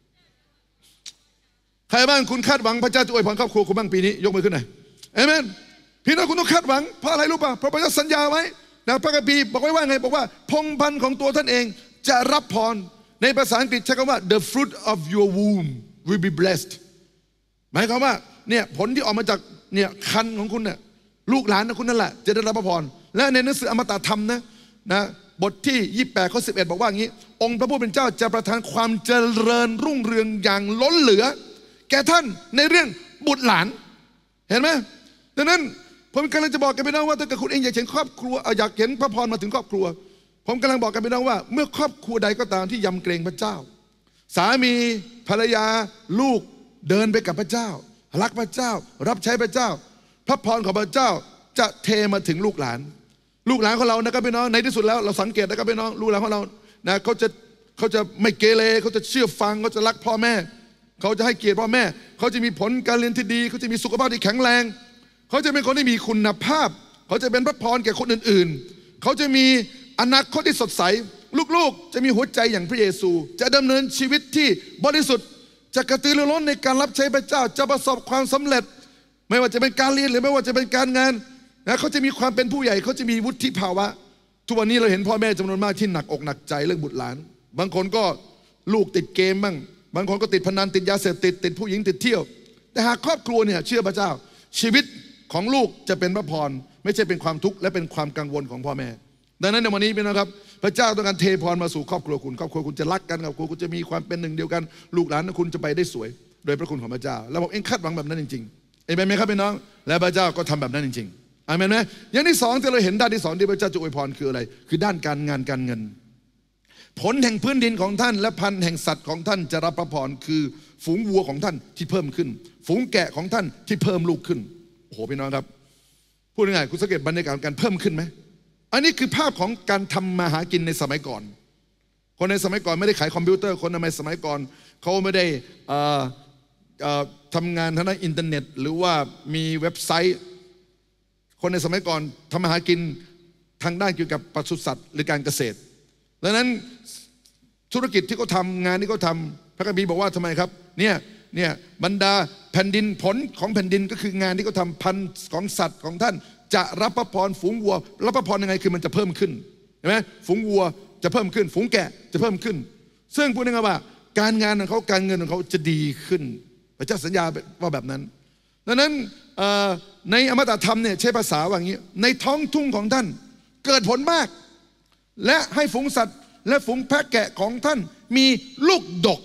ใครบ้างคุณคาดหวังพระเจ้าจะอวยพรครอบครัวคุณบ้างปีนี้ยกมือขึ้นหน่อยเอเมนพี่น้องคุณต้องคาดหวังเพราะอะไรรู้ป่ะเพราะพระเจ้าสัญญาไว้นะพระคัมภีร์บอกไว้ว่าไงบอกว่าพงพันธุ์ของตัวท่านเองจะรับพรในภาษาอังกฤษใช้คำว่า the fruit of your womb will be blessed หมายความว่าเนี่ยผลที่ออกมาจากเนี่ยคันของคุณเนี่ยลูกหลานของคุณนั่นแหละจะได้รับพระพรและในหนังสืออมตะธรรมนะนะบทที่ยี่สิบแปดข้อสิบเอ็ดบอกว่าอย่างนี้องค์พระผู้เป็นเจ้าจะประทานความเจริญรุ่งเรืองอย่างล้นเหลือแก่ท่านในเรื่องบุตรหลานเห็นไหมดังนั้นผมกำลังจะบอกกันไปน้องว่าถ้าเกิดคุณเองอยากเห็นครอบครัวอยากเห็นพระพรมาถึงครอบครัวผมกำลังบอกกันไปน้องว่าเมื่อครอบครัวใดก็ตามที่ยำเกรงพระเจ้าสามีภรรยาลูกเดินไปกับพระเจ้ารักพระเจ้ารับใช้พระเจ้าพระพรของพระเจ้าจะเทมาถึงลูกหลานลูกหลานของเรานะครับพี่น้องในที่สุดแล้วเราสังเกตนะครับพี่น้องลูกหลานของเรานะเขาจะเขาจะไม่เกเรเขาจะเชื่อฟังเขาจะรักพ่อแม่เขาจะให้เกียรติพ่อแม่เขาจะมีผลการเรียนที่ดีเขาจะมีสุขภาพที่แข็งแรงเขาจะเป็นคนที่มีคุณภาพเขาจะเป็นพระพรแก่คนอื่นๆเขาจะมีอนาคตที่สดใสลูกๆจะมีหัวใจอย่างพระเยซูจะดำเนินชีวิตที่บริสุทธิ์จะกระตือรือร้นในการรับใช้พระเจ้าจะประสบความสำเร็จไม่ว่าจะเป็นการเรียนหรือไม่ว่าจะเป็นการงานนะเขาจะมีความเป็นผู้ใหญ่เขาจะมีวุฒิภาวะทุกวันนี้เราเห็นพ่อแม่จำนวนมากที่หนักอกหนักใจเรื่องบุตรหลานบางคนก็ลูกติดเกมบ้างบางคนก็ติดพนันติดยาเสพติดติดผู้หญิงติดเที่ยวแต่หากครอบครัวเนี่ยเชื่อพระเจ้าชีวิตของลูกจะเป็นพระพรไม่ใช่เป็นความทุกข์และเป็นความกังวลของพ่อแม่ดังนั้นในวันนี้เป็นนะครับพระเจ้าต้องการเทพรมาสู่ครอบครัวคุณครอบครัวคุณจะรักกันครอบครัวคุณจะมีความเป็นหนึ่งเดียวกันลูกหลานคุณจะไปได้สวยโดยพระคุณของพระเจ้าแล้วผมเองคาดหวังแบบนั้นจริงๆเอเมนไหมครับพี่น้องและพระเจ้าก็ทำแบบนั้นจริงๆอาเมนไหมอย่างที่สองที่เราเห็นด้านที่สองที่พระเจ้าจะอวยพรคืออะไรคือด้านการงานการเงินผลแห่งพื้นดินของท่านและพันธุ์แห่งสัตว์ของท่านจะรับพระพรคือฝูงวัวของท่านที่เพิ่มขึ้นฝูงแกะของท่านที่เพิ่มลูกขึ้นโอ้โหพี่น้องครับพูดง่ายๆคุณสังเกตบรรยากาศการเพิ่มขึ้นไหมอันนี้คือภาพของการทำมาหากินในสมัยก่อนคนในสมัยก่อนไม่ได้ขายคอมพิวเตอร์คนในสมัยก่อนเขาไม่ได้ทำงานทางด้านอินเทอร์เน็ตหรือว่ามีเว็บไซต์คนในสมัยก่อนทำมาหากินทางด้านเกี่ยวกับปศุสัตว์หรือการเกษตรดังนั้นธุรกิจที่เขาทำงานที่เขาทำพระคัมภีร์บอกว่าทำไมครับเนี่ยเนี่ยบรรดาแผ่นดินผลของแผ่นดินก็คืองานที่เขาทำพันธุ์ของสัตว์ของท่านจะรับพระพรฝูงวัวรับพระพรยังไงคือมันจะเพิ่มขึ้นเห็นไหมฝูงวัวจะเพิ่มขึ้นฝูงแกะจะเพิ่มขึ้นซึ่งพูดง่ายๆว่าการงานของเขาการเงินของเขาจะดีขึ้นพระเจ้าสัญญาว่าแบบนั้นดังนั้นในอมตะธรรมเนี่ยใช้ภาษาว่าอย่างนี้ในท้องทุ่งของท่านเกิดผลมากและให้ฝูงสัตว์และฝูงแพะแกะของท่านมีลูกดก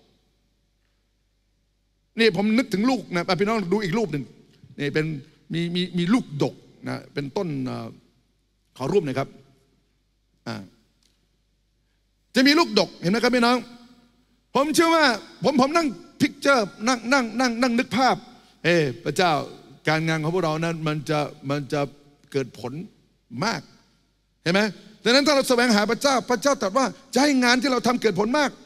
นี่ผมนึกถึงลูกนะพี่น้องดูอีกรูปหนึ่งนี่เป็นมีมีมีลูกดกนะเป็นต้นขอรูปหน่อยครับจะมีลูกดกเห็นไหมครับพี่น้องผมเชื่อว่าผมผมนั่งพิกเจอร์นั่งนั่งนั่งนั่งนึกภาพเออพระเจ้าการงานของพวกเรานั้นมันจะมันจะเกิดผลมากเห็นไหมดังนั้นถ้าเราแสวงหาพระเจ้าพระเจ้าตรัสว่าจะให้งานที่เราทำเกิดผลมาก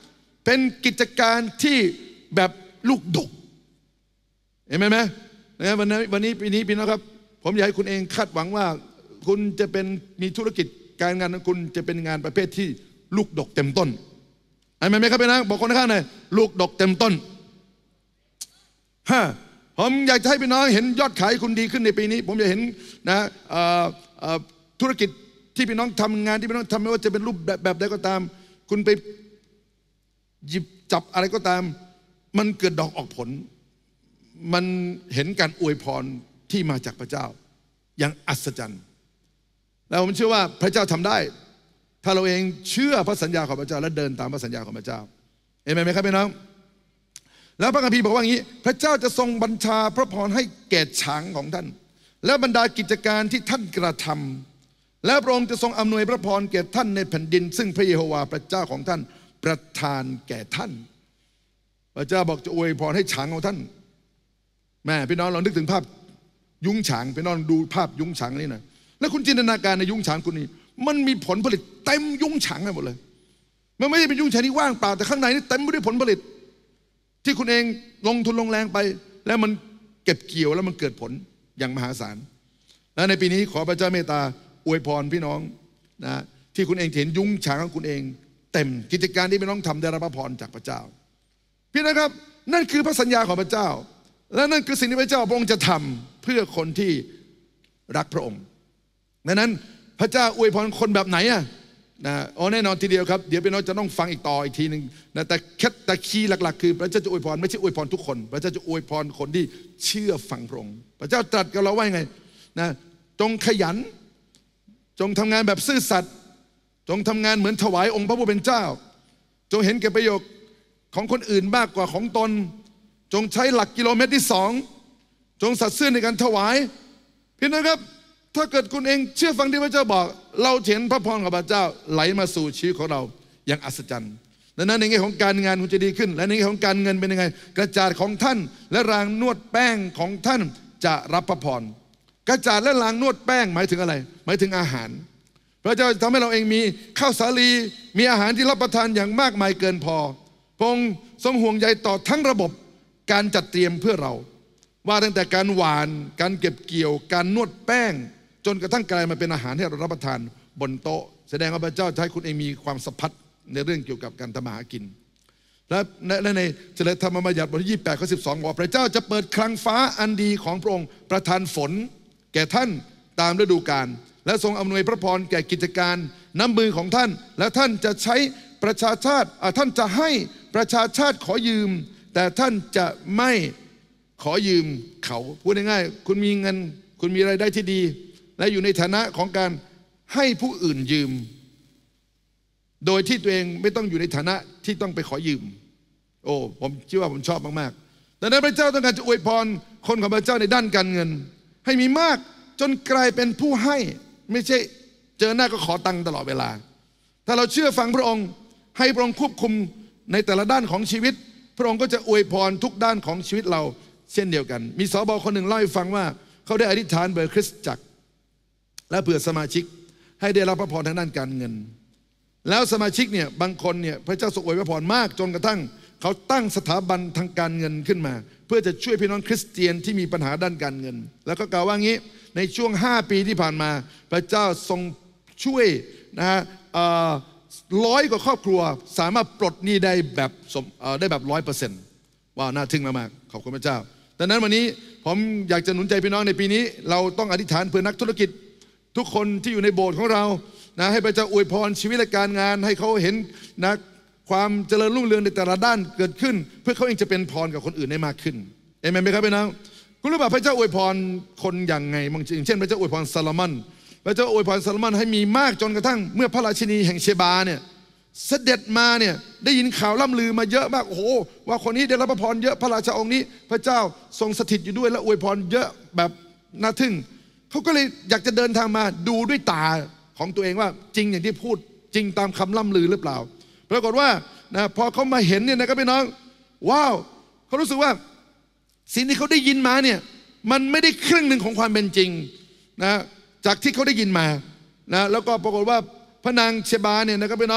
เป็นกิจการที่แบบลูกดกเห็นไหมไหมนะวันนี้วันนี้ปีนี้พี่น้องครับผมอยากให้คุณเองคาดหวังว่าคุณจะเป็นมีธุรกิจการงานของคุณจะเป็นงานประเภทที่ลูกดกเต็มต้นเห็นไหมครับพี่น้องบอกคนข้างในลูกดกเต็มต้นฮะผมอยากให้พี่น้องเห็นยอดขายคุณดีขึ้นในปีนี้ผมอยากเห็นนะธุรกิจที่พี่น้องทำงานที่พี่น้องทำไม่ว่าจะเป็นรูปแบบแบบใดก็ตามคุณไปหยิบจับอะไรก็ตามมันเกิดดอกออกผลมันเห็นการอวยพรที่มาจากพระเจ้าอย่างอัศจรรย์แล้วผมเชื่อว่าพระเจ้าทำได้ถ้าเราเองเชื่อพระสัญญาของพระเจ้าและเดินตามพระสัญญาของพระเจ้าเห็นไหมครับพี่น้องแล้วพระคัมภีร์บอกว่าอย่างนี้พระเจ้าจะทรงบัญชาพระพรให้แก่ช้างของท่านและบรรดากิจการที่ท่านกระทำและพระองค์จะทรงอำนวยพระพรแก่ท่านในแผ่นดินซึ่งพระเยโฮวาห์พระเจ้าของท่านประทานแก่ท่านพระเจ้าบอกจะอวยพรให้ช้างของท่านแม่พี่น้องลองนึกถึงภาพยุ้งฉางพี่น้องดูภาพยุ้งฉางนี่หน่อยแล้วคุณจินตนาการในยุ้งฉางคุณนี่มันมีผลผลิตเต็มยุ้งฉางไปหมดเลยมันไม่ใช่เป็นยุ้งฉางที่ว่างเปล่าแต่ข้างในนี่เต็มไปด้วยผลผลิตที่คุณเองลงทุนลงแรงไปแล้วมันเก็บเกี่ยวแล้วมันเกิดผลอย่างมหาศาลและในปีนี้ขอพระเจ้าเมตตาอวยพรพี่น้องนะที่คุณเองเห็นยุ้งฉางของคุณเองเต็มกิจการที่พี่น้องทำได้รับพระพรจากพระเจ้าพี่นะครับนั่นคือพระสัญญาของพระเจ้าและนั่นคือสิ่งที่พระเจ้าพระองค์จะทำเพื่อคนที่รักพระองค์ดังนั้นพระเจ้าอวยพรคนแบบไหนอะนะอ๋อแน่นอนทีเดียวครับเดี๋ยวพี่น้องจะต้องฟังอีกต่ออีกทีหนึ่งนะแต่แค่แต่คีย์หลักๆคือพระเจ้าจะอวยพรไม่ใช่อวยพรทุกคนพระเจ้าจะอวยพรคนที่เชื่อฟังพระองค์พระเจ้าตรัสกับเราว่าไงนะจงขยันจงทำงานแบบซื่อสัตย์จงทำงานเหมือนถวายองค์พระผู้เป็นเจ้าจงเห็นแก่ประโยชน์ของคนอื่นมากกว่าของตนจงใช้หลักกิโลเมตรที่สองจงสัตย์ซื่อในการถวายพี่น้องครับถ้าเกิดคุณเองเชื่อฟังที่พระเจ้าบอกเราเห็นพระพรของพระเจ้าไหลมาสู่ชีวิตของเราอย่างอัศจรรย์ดังนั้นในแง่ของการงานคุณจะดีขึ้นและในแง่ของการเงินเป็นยังไงกระจาดของท่านและรางนวดแป้งของท่านจะรับพระพรกระจาดและรางนวดแป้งหมายถึงอะไรหมายถึงอาหารพระเจ้าทำให้เราเองมีข้าวสาลีมีอาหารที่รับประทานอย่างมากมายเกินพอพระองค์ทรงห่วงใยต่อทั้งระบบการจัดเตรียมเพื่อเราว่าตั้งแต่การหวานการเก็บเกี่ยวการนวดแป้งจนกระทั่งกลายมาเป็นอาหารที่เรารับประทานบนโต๊ะแสดงว่าพระเจ้าจะให้คุณเองมีความสัมพัทธ์ในเรื่องเกี่ยวกับการทำมาหากินและในจริยธรรมบัญญัติบทที่ยี่สิบแปดข้อสิบสองบอกพระเจ้าจะเปิดคลังฟ้าอันดีของพระองค์ประทานฝนแก่ท่านตามฤดูกาลและทรงอำนวยพระพรแก่กิจการน้ำมือของท่านและท่านจะใช้ประชาชาติท่านจะให้ประชาชาติขอยืมแต่ท่านจะไม่ขอยืมเขาพูดง่ายๆคุณมีเงินคุณมีรายได้ที่ดีและอยู่ในฐานะของการให้ผู้อื่นยืมโดยที่ตัวเองไม่ต้องอยู่ในฐานะที่ต้องไปขอยืมโอ้ผมคิดว่าผมชอบมากๆดังนั้นพระเจ้าต้องการจะอวยพรคนของพระเจ้าในด้านการเงินให้มีมากจนกลายเป็นผู้ให้ไม่ใช่เจอหน้าก็ขอตังค์ตลอดเวลาถ้าเราเชื่อฟังพระองค์ให้พระองค์ควบคุมในแต่ละด้านของชีวิตพระองค์ก็จะอวยพรทุกด้านของชีวิตเราเช่นเดียวกันมีสบคนหนึ่งเล่าให้ฟังว่าเขาได้อธิษฐานเบอร์คริสตจักรและเผื่อสมาชิกให้ได้รับพระพรทางด้านการเงินแล้วสมาชิกเนี่ยบางคนเนี่ยพระเจ้าทรงอวยพระพรมากจนกระทั่งเขาตั้งสถาบันทางการเงินขึ้นมาเพื่อจะช่วยพี่น้องคริสเตียนที่มีปัญหาด้านการเงินแล้วก็กล่าวว่างี้ในช่วงห้าปีที่ผ่านมาพระเจ้าทรงช่วยนะฮะร้อยกว่าครอบครัวสามารถปลดหนี้ได้แบบได้แบบร้อยเปอร์เซ็นต์ว้าวน่าทึ่งมากๆขอบคุณพระเจ้าดังนั้นวันนี้ผมอยากจะหนุนใจพี่น้องในปีนี้เราต้องอธิษฐานเพื่อนักธุรกิจทุกคนที่อยู่ในโบสถ์ของเรานะให้พระเจ้าอวยพรชีวิตและการงานให้เขาเห็นนะความเจริญรุ่งเรืองในแต่ละด้านเกิดขึ้นเพื่อเขาเองจะเป็นพรกับคนอื่นได้มากขึ้นเอเมนไหมครับพี่น้องคุณรู้ป่ะพระเจ้าอวยพรคนอย่างไงบางทีเช่นพระเจ้าอวยพรซาโลมอนพระเจ้าอวยพรซาโลมอนให้มีมากจนกระทั่งเมื่อพระราชินีแห่งเชบาเนี่ยเสด็จมาเนี่ยได้ยินข่าวล่ำลือมาเยอะมากโอ้โหว่าคนนี้ได้รับพระพรเยอะพระราชาองค์นี้พระเจ้าทรงสถิตอยู่ด้วยและอวยพรเยอะแบบน่าทึ่งเขาก็เลยอยากจะเดินทางมาดูด้วยตาของตัวเองว่าจริงอย่างที่พูดจริงตามคำล่ำลือหรือเปล่าปรากฏว่านะพอเขามาเห็นเนี่ยนะครับพี่น้องว้าวเขารู้สึกว่าสิ่งที่เขาได้ยินมาเนี่ยมันไม่ได้ครึ่งหนึ่งของความเป็นจริงนะจากที่เขาได้ยินมานะแล้วก็ปรากฏว่าพระนางเชบาเนี่ยนะครับพี่น้อง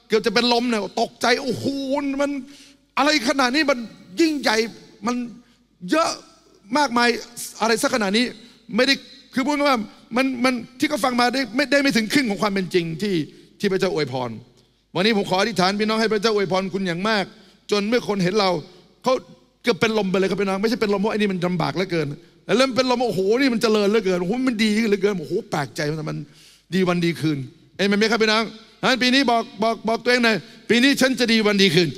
เกือบจะเป็นลมเนี่ยตกใจโอ้โหมันอะไรขนาดนี้มันยิ่งใหญ่มันเยอะมากมายอะไรสักขนาดนี้ไม่ได้คือพูดง่ายว่ามันมันที่เขาฟังมาได้ไม่ได้ไม่ถึงครึ่งของความเป็นจริงที่ที่พระเจ้าอวยพรวันนี้ผมขออธิษฐานพี่น้องให้พระเจ้าอวยพรคุณอย่างมากจนเมื่อคนเห็นเราเขาเกือบเป็นลมไปเลยครับพี่น้องไม่ใช่เป็นลมเพราะไอ้นี่มันลำบากเหลือเกินแต่เริ่มเป็นลมโอ้โหนี่มันเจริญเหลือเกินโอ้โหมันดีเหลือเกินโอ้โหแปลกใจมันมันดีวันดีคืนเอ้ยมันไม่ครับพี่น้องนั้นปีนี้บอกบอกบอกตัวเองหน่อยปีนี้ฉันจะดีวันดีคืน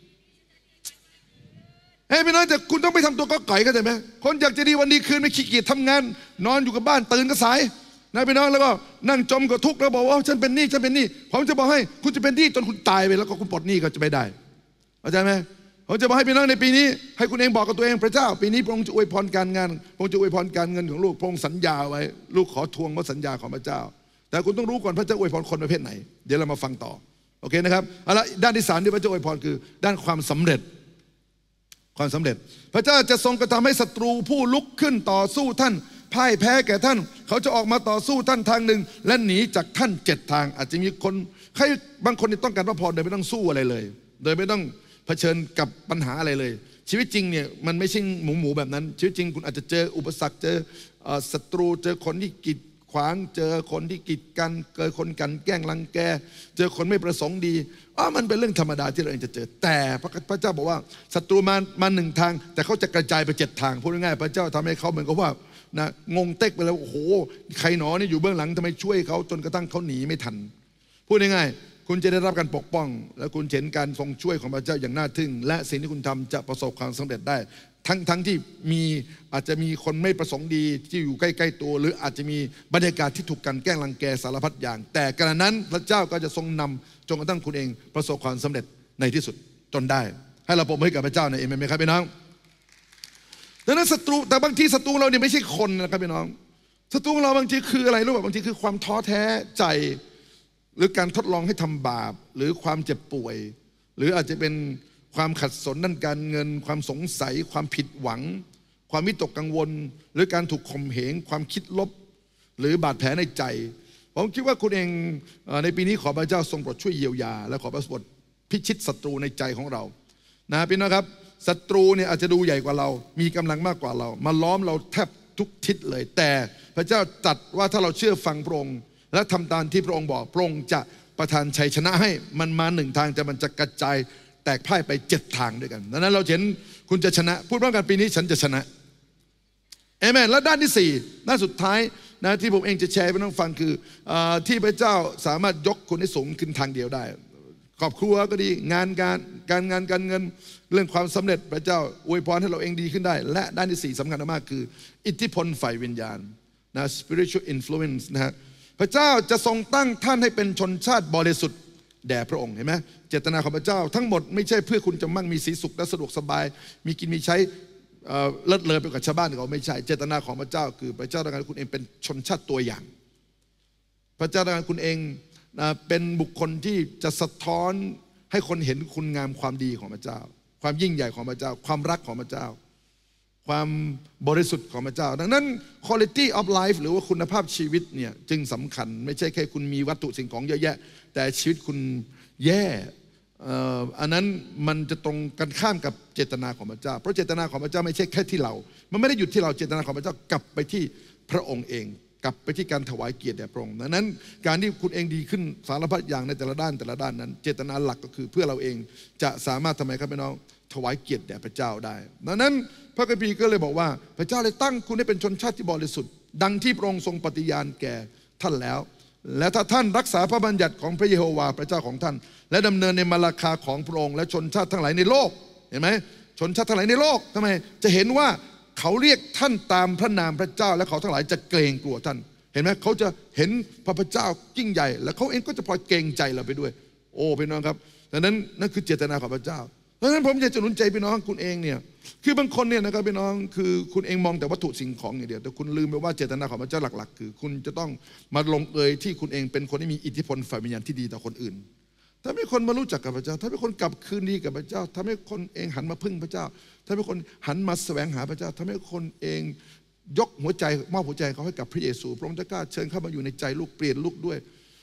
เฮ้ยพี่น้องแต่คุณต้องไปทำตัวก็ไก่กันใช่ไหมคนอยากจะดีวันดีคืนไม่ขี้เกียจทำงานนอนอยู่กับบ้านตื่นก็สายนะพี่น้องแล้วก็นั่งจมกับทุกข์แล้วบอกว่าฉันเป็นหนี้ฉันเป็นหนี้ผมจะบอกให้คุณจะเป็นหนี้จนคุณตายไปแล้วก็คุณปลดหนี้ก็จะไม่ได้เข้าใจไหมผมจะบอกให้พี่น้องในปีนี้ให้คุณเองบอกกับตัวเองพระเจ้าปีนี้พระองค์จะอวยพรการงานพระองค์จะอวยพรการเงินของลูกพระองค์สัญญาไว้ลูกขอทวงว่าสัญญาของพระเจ้าแต่คุณต้องรู้ก่อนพระเจ้าอวยพรคนประเภทไหนเดี๋ยวเรามาฟังต่อโอเคนะครับเอาละด้านที่สามที่พระเจ้าอวยพรคือด้านความสำเร็จความสำเร็จพระเจ้าจะทรงกระทำให้ศัตรูผู้ลุกขึ้นต่อสู้ท่านพ่ายแพ้แก่ท่านเขาจะออกมาต่อสู้ท่านทางหนึ่งและหนีจากท่านเจ็ดทางอาจจะมีคนใครบางคนที่ต้องการพระพรโดยไม่ต้องสู้อะไรเลยโดยไม่ต้องเผชิญกับปัญหาอะไรเลยชีวิตจริงเนี่ยมันไม่ใช่หมูหมูแบบนั้นชีวิตจริงคุณอาจจะเจออุปสรรคเจอศัตรูเจอคนที่กีดขวางเจอคนที่กีดกันเจอคนกันแกล้งรังแกเจอคนไม่ประสงค์ดีอ๋อมันเป็นเรื่องธรรมดาที่เราเองจะเจอแต่พระเจ้าบอกว่าศัตรูมามาหนึ่งทางแต่เขาจะกระจายไปเจ็ดทางพูดง่ายๆพระเจ้าทำให้เขาเหมือนกับว่านะงงเต็กไปแล้วโอ้โหใครหนอนี่อยู่เบื้องหลังทำไมช่วยเขาจนกระทั่งเขาหนีไม่ทันพูดง่ายๆคุณจะได้รับการปกป้องและคุณเห็นการทรงช่วยของพระเจ้าอย่างน่าทึ่งและสิ่งที่คุณทำจะประสบความสำเร็จได้ทั้งทั้งที่มีอาจจะมีคนไม่ประสงค์ดีที่อยู่ใกล้ๆตัวหรืออาจจะมีบรรยากาศที่ถูกกันแกล้งรังแกสารพัดอย่างแต่กระนั้นพระเจ้าก็จะทรงนำจนกระทั่งคุณเองประสบความสำเร็จในที่สุดจนได้ให้เราปรบมือให้กับพระเจ้าในเอเมนไหมครับพี่น้องดังนั้นศัตรูแต่บางทีศัตรูเราเนี่ยไม่ใช่คนนะครับพี่น้องศัตรูของเราบางทีคืออะไรรู้ป่ะบางทีคือความท้อแท้ใจหรือการทดลองให้ทำบาปหรือความเจ็บป่วยหรืออาจจะเป็นความขัดสนด้านการเงินความสงสัยความผิดหวังความวิตกกังวลหรือการถูกข่มเหงความคิดลบหรือบาดแผลในใจผมคิดว่าคุณเองในปีนี้ขอพระเจ้าทรงโปรดช่วยเยียวยาและขอพระโปรดพิชิตศัตรูในใจของเรานะพี่น้องครับศัตรูเนี่ยอาจจะดูใหญ่กว่าเรามีกำลังมากกว่าเรามาล้อมเราแทบทุกทิศเลยแต่พระเจ้าตรัสว่าถ้าเราเชื่อฟังพระองค์และทำตามที่พระองค์บอกพระองค์จะประทานชัยชนะให้มันมาหนึ่งทางแต่มันจะกระจายแตกพ่ายไปเจ็ดทางด้วยกันดังนั้นเราเห็นคุณจะชนะพูดพร้อมกันปีนี้ฉันจะชนะเอเมนและด้านที่สี่ด้านสุดท้ายนะที่ผมเองจะแชร์ให้พี่น้องฟังคือที่พระเจ้าสามารถยกคุณให้สูงขึ้นทางเดียวได้ครอบครัวก็ดีงานการการงานการเงินเรื่องความสำเร็จพระเจ้าอวยพรให้เราเองดีขึ้นได้และด้านที่สี่สำคัญมากคืออิทธิพลฝ่ายวิญญาณนะ spiritual influence นะฮะพระเจ้าจะทรงตั้งท่านให้เป็นชนชาติบริสุทธิ์แด่พระองค์เห็นไหมเจตนาของพระเจ้าทั้งหมดไม่ใช่เพื่อคุณจะมั่งมีสีสุขและสะดวกสบายมีกินมีใช้เลิศเลอไปกับชาวบ้านเขาไม่ใช่เจตนาของพระเจ้าคือพระเจ้าต้องการคุณเองเป็นชนชาติตัวอย่าง พระเจ้าต้องการคุณเองเป็นบุคคลที่จะสะท้อนให้คนเห็นคุณงามความดีของพระเจ้าความยิ่งใหญ่ของพระเจ้าความรักของพระเจ้าความบริสุทธิ์ของพระเจ้าดังนั้น quality of life หรือว่าคุณภาพชีวิตเนี่ยจึงสำคัญไม่ใช่แค่คุณมีวัตถุสิ่งของเยอะแยะแต่ชีวิตคุณแย่อันนั้นมันจะตรงกันข้ามกับเจตนาของพระเจ้าเพราะเจตนาของพระเจ้าไม่ใช่แค่ที่เรามันไม่ได้หยุดที่เราเจตนาของพระเจ้ากลับไปที่พระองค์เองกลับไปที่การถวายเกียรติแด่พระองค์ดังนั้นการที่คุณเองดีขึ้นสารพัดอย่างในแต่ละด้านแต่ละด้านนั้นเจตนาหลักก็คือเพื่อเราเองจะสามารถทำไมครับพี่น้องถวายเกียรติแด่พระเจ้าได้ดังนั้นพระคัมภีร์ก็เลยบอกว่าพระเจ้าเลยตั้งคุณให้เป็นชนชาติที่บริสุทธิ์ดังที่พระองค์ทรงปฏิญาณแก่ท่านแล้วและถ้าท่านรักษาพระบัญญัติของพระเยโฮวาห์พระเจ้าของท่านและดำเนินในมาราคาของพระองค์และชนชาติทั้งหลายในโลกเห็นไหมชนชาติทั้งหลายในโลกทำไมจะเห็นว่าเขาเรียกท่านตามพระนามพระเจ้าและเขาทั้งหลายจะเกรงกลัวท่านเห็นไหมเขาจะเห็นพระเจ้ายิ่งใหญ่และเขาเองก็จะพลอยเกรงใจเราไปด้วยโอ้พี่น้องครับดังนั้นนั่นคือเจตนาของพระเจ้าดังนั้นผมอยากจะหนุนใจพี่น้องคุณเองเนี่ยคือบางคนเนี่ยนะครับพี่น้องคือคุณเองมองแต่วัตถุสิ่งของอย่างเดียวแต่คุณลืมไปว่าเจตนาของพระเจ้าหลักๆคือคุณจะต้องมาลงเอยที่คุณเองเป็นคนที่มีอิทธิพลฝ่ายวิญญาณที่ดีต่อคนอื่นถ้ามีคนมารู้จักกับพระเจ้าถ้ามีคนกลับคืนดีกับพระเจ้าทำให้คนเองหันมาพึ่งพระเจ้าถ้ามีคนหันมาแสวงหาพระเจ้าทำให้คนเองยกหัวใจมอบหัวใจเขาให้กับพระเยซูพระองค์จะกล้าเชิญเข้ามาอยู่ในใจลูกเปลี่ยนลูกด้วย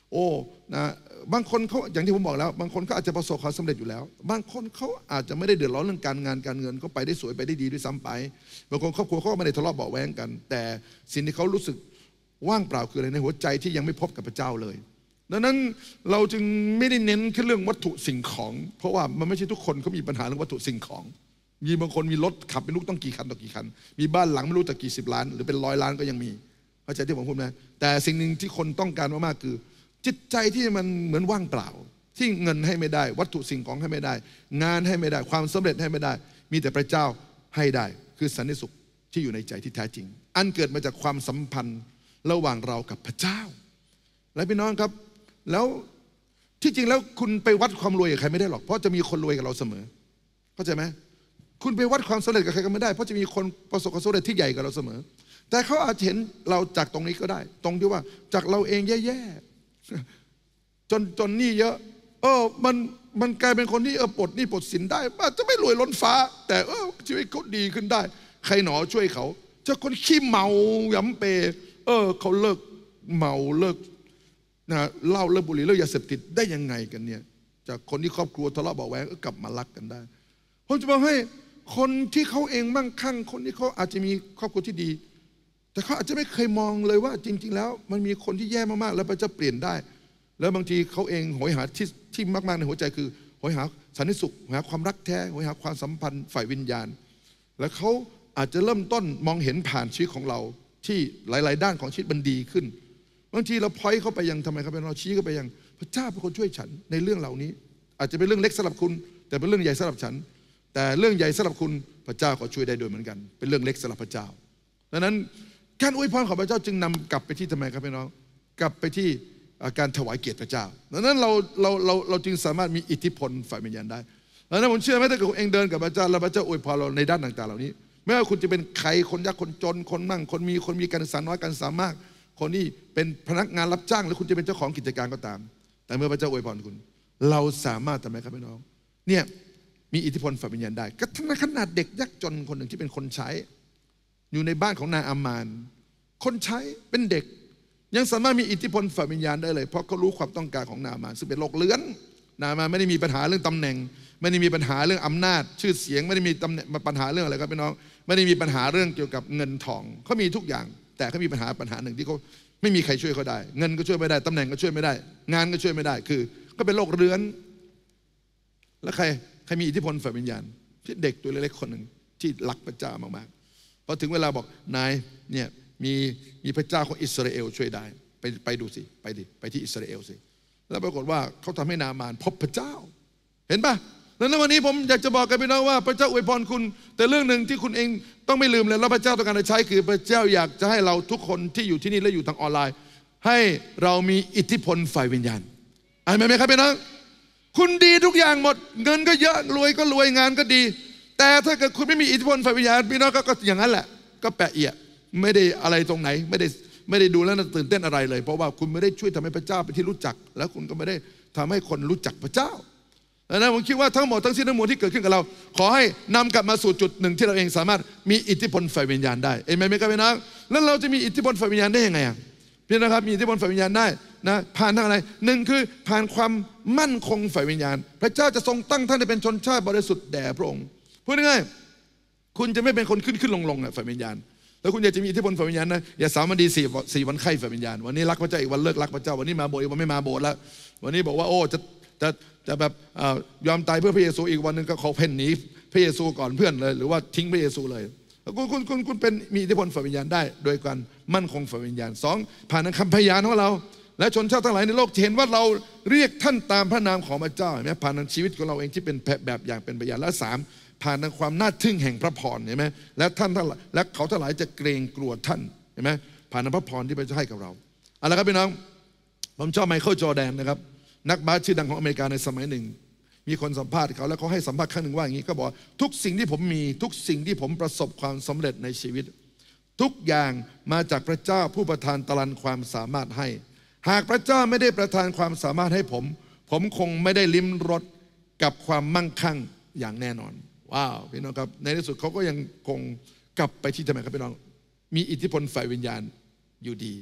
โอ้นะบางคนเขาอย่างที่ผมบอกแล้วบางคนเขาอาจจะประสบความสำเร็จอยู่แล้วบางคนเขาอาจจะไม่ได้เดือดร้อนเรื่องการงานการเงินเขาไปได้สวยไปได้ดีด้วยซ้ำไปบางคนครอบครัวเขาก็ไม่ได้ทะเลาะเบาะแว้งกันแต่สิ่งที่เขารู้สึกว่างเปล่าคืออะไรในหัวใจที่ยังไม่พบกับพระเจ้าเลยดังนั้นเราจึงไม่ได้เน้นแค่เรื่องวัตถุสิ่งของเพราะว่ามันไม่ใช่ทุกคนเขามีปัญหาเรื่องวัตถุสิ่งของมีบางคนมีรถขับเป็นลูกต้องกี่คันต่อกี่คันมีบ้านหลังไม่รู้จะกี่สิบล้านหรือเป็นร้อยล้านก็ยังมีเข้าใจที่ผมพูดไหมแต่สิ่งหนึ่งที่คนต้องการมากๆคือจิตใจที่มันเหมือนว่างเปล่าที่เงินให้ไม่ได้วัตถุสิ่งของให้ไม่ได้งานให้ไม่ได้ความสำเร็จให้ไม่ได้มีแต่พระเจ้าให้ได้คือสันติสุขที่อยู่ในใจที่แท้จริงอันเกิดมาจากความสัมพันธ์ระหว่างเรากับพระเจ้าและพี่น้องครับแล้วที่จริงแล้วคุณไปวัดความรวยกับใครไม่ได้หรอกเพราะจะมีคนรวยกับเราเสมอเข้าใจไหมคุณไปวัดความสำเร็จกับใครก็ไม่ได้เพราะจะมีคนประสบความสำเร็จที่ใหญ่กับเราเสมอแต่เขาอาจจะเห็นเราจากตรงนี้ก็ได้ตรงที่ว่าจากเราเองแย่ๆจนจนหนี้เยอะเออมันมันกลายเป็นคนที่เออปลดหนี้ปลดสินได้อาจจะไม่รวยล้นฟ้าแต่เออชีวิตเขาดีขึ้นได้ใครหนอช่วยเขาจะคนขี้เมาย้ำเปเออเขาเลิกเมาเลิกนะเหล้าเลิกบุหรี่เลิกยาเสพติดได้ยังไงกันเนี่ยจากคนที่ครอบครัวทะเลาะเบาะแว้งก็กลับมารักกันได้ผมจะบอกให้คนที่เขาเองมั่งคั่งคนที่เขาอาจจะมีครอบครัวที่ดีแต่เขาอาจจะไม่เคยมองเลยว่าจริงๆแล้วมันมีคนที่แย่มากๆแล้วพระเจ้าเปลี่ยนได้แล้วบางทีเขาเองโหยหาที่ที่มากๆในหัวใจคือโหยหาสันติสุขโหยหาความรักแท้โหยหาความสัมพันธ์ฝ่ายวิญญาณแล้วเขาอาจจะเริ่มต้นมองเห็นผ่านชีวิตของเราที่หลายๆด้านของชีวิตมันดีขึ้นบางทีเราพอยเข้าไปยังทำไมครับเราชี้เข้าไปยังพระเจ้าเป็นคนช่วยฉันในเรื่องเหล่านี้อาจจะเป็นเรื่องเล็กสำหรับคุณแต่เป็นเรื่องใหญ่สำหรับฉันแต่เรื่องใหญ่สำหรับคุณพระเจ้าก็ช่วยได้ด้วยเหมือนกันเป็นเรื่องเล็กสำหรับพระเจ้าดังนั้นการอวยพรของพระเจ้าจึงนำกลับไปที่ทำไมครับพี่น้องกลับไปที่การถวายเกียรติพระเจ้าดังนั้นเราเราเราเราจึงสามารถมีอิทธิพลฝ่ายวิญญาณได้ดังนั้นผมเชื่อไหมถ้าเกิดเองเดินกับพระเจ้าแล้วพระเจ้าอวยพรเราในด้านต่างๆเหล่านี้ไม่ว่าคุณจะเป็นใครคนยากคนจนคนมั่งคนมีคนมีการศึกษาน้อยการศึกษามากคนที่เป็นพนักงานรับจ้างหรือคุณจะเป็นเจ้าของกิจการก็ตามแต่เมื่อพระเจ้าอวยพรคุณเราสามารถทำไมครับพี่น้องเนี่ยมีอิทธิพลฝ่ายวิญญาณได้ก็ทั้งขนาดเด็กยากจนคนหนึ่งที่เป็นคนใช้อยู่ในบ้านของนางอามานคนใช้เป็นเด็กยังสามารถมีอิทธิพลฝ่ายวิญญาณได้เลยเพราะเขารู้ความต้องการของนางอามานซึ่งเป็นโรคเลื้อนนางอามานไม่ได้มีปัญหาเรื่องตำแหน่งไม่ได้มีปัญหาเรื่องอำนาจชื่อเสียงไม่ได้มีตำแหน่งปัญหาเรื่องอะไรครับพี่น้องไม่ได้มีปัญหาเรื่องเกี่ยวกับเงินทองเขามีทุกอย่างแต่เขามีปัญหาปัญหาหนึ่งที่เขาไม่มีใครช่วยเขาได้เงินก็ช่วยไม่ได้ตำแหน่งก็ช่วยไม่ได้งานก็ช่วยไม่ได้คือก็เป็นโรคเรื้อนแล้วใครใครมีอิทธิพลฝ่ายวิญญาณที่เด็กตัวเล็กๆคนหนึ่งที่รักพระเจ้ามากๆพอถึงเวลาบอกนายเนี่ยมีมีพระเจ้าของอิสราเอลช่วยได้ไปไปดูสิไปดิไปที่อิสราเอลสิแล้วปรากฏว่าเขาทำให้นามานพบพระเจ้าเห็นปะดังนั้นวันนี้ผมอยากจะบอกกับพี่น้องว่าพระเจ้าอวยพรคุณแต่เรื่องหนึ่งที่คุณเองต้องไม่ลืมเลยแล้วพระเจ้าต้องการจะใช้คือพระเจ้าอยากจะให้เราทุกคนที่อยู่ที่นี่และอยู่ทางออนไลน์ให้เรามีอิทธิพลฝ่ายวิญญาณอ่านไหมครับพี่น้องคุณดีทุกอย่างหมดเงินก็เยอะรวยก็รวยงานก็ดีแต่ถ้าเกิดคุณไม่มีอิทธิพลฝ่ายวิญญาณพี่น้องก็อย่างนั้นแหละก็แปะเอียไม่ได้อะไรตรงไหนไม่ได้ไม่ได้ดูแล้วตื่นเต้นอะไรเลยเพราะว่าคุณไม่ได้ช่วยทำให้พระเจ้าเป็นที่รู้จักแล้วคุณก็ไม่ได้ทำให้คนรู้จักพระเจ้าดังนั้นผมคิดว่าทั้งหมดทั้งสิ้นทั้งมวลที่เกิดขึ้นกับเราขอให้นำกลับมาสู่จุดหนึ่งที่เราเองสามารถมีอิทธิพลฝ่ายวิญญาณได้เอเมนไหมครับพี่น้องแล้วเราจะมีอิทธิพลฝ่ายวิญญาณได้ยังไงอ่ะพี่นะครับมีอิทธิพลฝ่ายวิญญาณได้นะผ่านทางอะไรหนึ่งคือผ่านความมั่นคงฝ่ายวิญญาณพระเจ้าจะทรงตั้งท่านให้เป็นชนชาติบริสุทธิ์แด่พระองค์พูดง่ายๆคุณจะไม่เป็นคนขึ้นขึ้นลงลงอ่ะฝ่ายวิญญาณแล้วคุณอยากจะมีอิทธิพลฝ่ายวิญญาณนะอย่าสามวันดีสี่สี่วันไข้ฝ่ายวิญญาณวันนี้รักพระเจ้าอีกวันเลิกรักพระเจ้าวันนี้มาโบสถ์อีกวันไม่มาโบสถ์แล้ววันนี้บอกว่าโอ้จะจะจะแบบยอมตายเพื่อพระเยซูอีกวันนึงก็ขอเพ่นหนีพระเยซูก่อนเพื่อนเลยหรือว่าทิ้งพระเยซูเลยคุณคุณคุณคุณเป็นมีอิทธิพลฝ่ายวิญญาณได้โดยการมั่นคงฝ่ายวิญญาณสองผ่านคำพยานของเราและชนชาติทั้งหลายในโลกเห็นว่าเราเรียกท่านตามพระนามของพระเจ้าเห็นไหมผ่านทางชีวิตของเราเองที่เป็นแบบอย่างเป็นพยานและสามผ่านทางความน่าทึ่งแห่งพระพรเห็นไหมและท่านทั้งหลายและเขาทั้งหลายจะเกรงกลัวท่านเห็นไหมผ่านทางพระพรที่พระเจ้าให้กับเราเอาละครับพี่น้องผมชอบไมเคิลจอร์แดนนะครับนักบาสชื่อดังของอเมริกาในสมัยหนึ่งมีคนสัมภาษณ์เขาแล้วเขาให้สัมภาษณ์ครั้งหนึ่งว่าอย่างนี้เขาบอกทุกสิ่งที่ผมมีทุกสิ่งที่ผมประสบความสำเร็จในชีวิตทุกอย่างมาจากพระเจ้าผู้ประทานตรัสความสามารถให้หากพระเจ้าไม่ได้ประทานความสามารถให้ผมผมคงไม่ได้ลิ้มรสกับความมั่งคั่งอย่างแน่นอนว้าวพี่น้องครับในที่สุดเขาก็ยังคงกลับไปที่ทำไมครับพี่น้องมีอิทธิพลฝ่ายวิญญาณอยู่ดี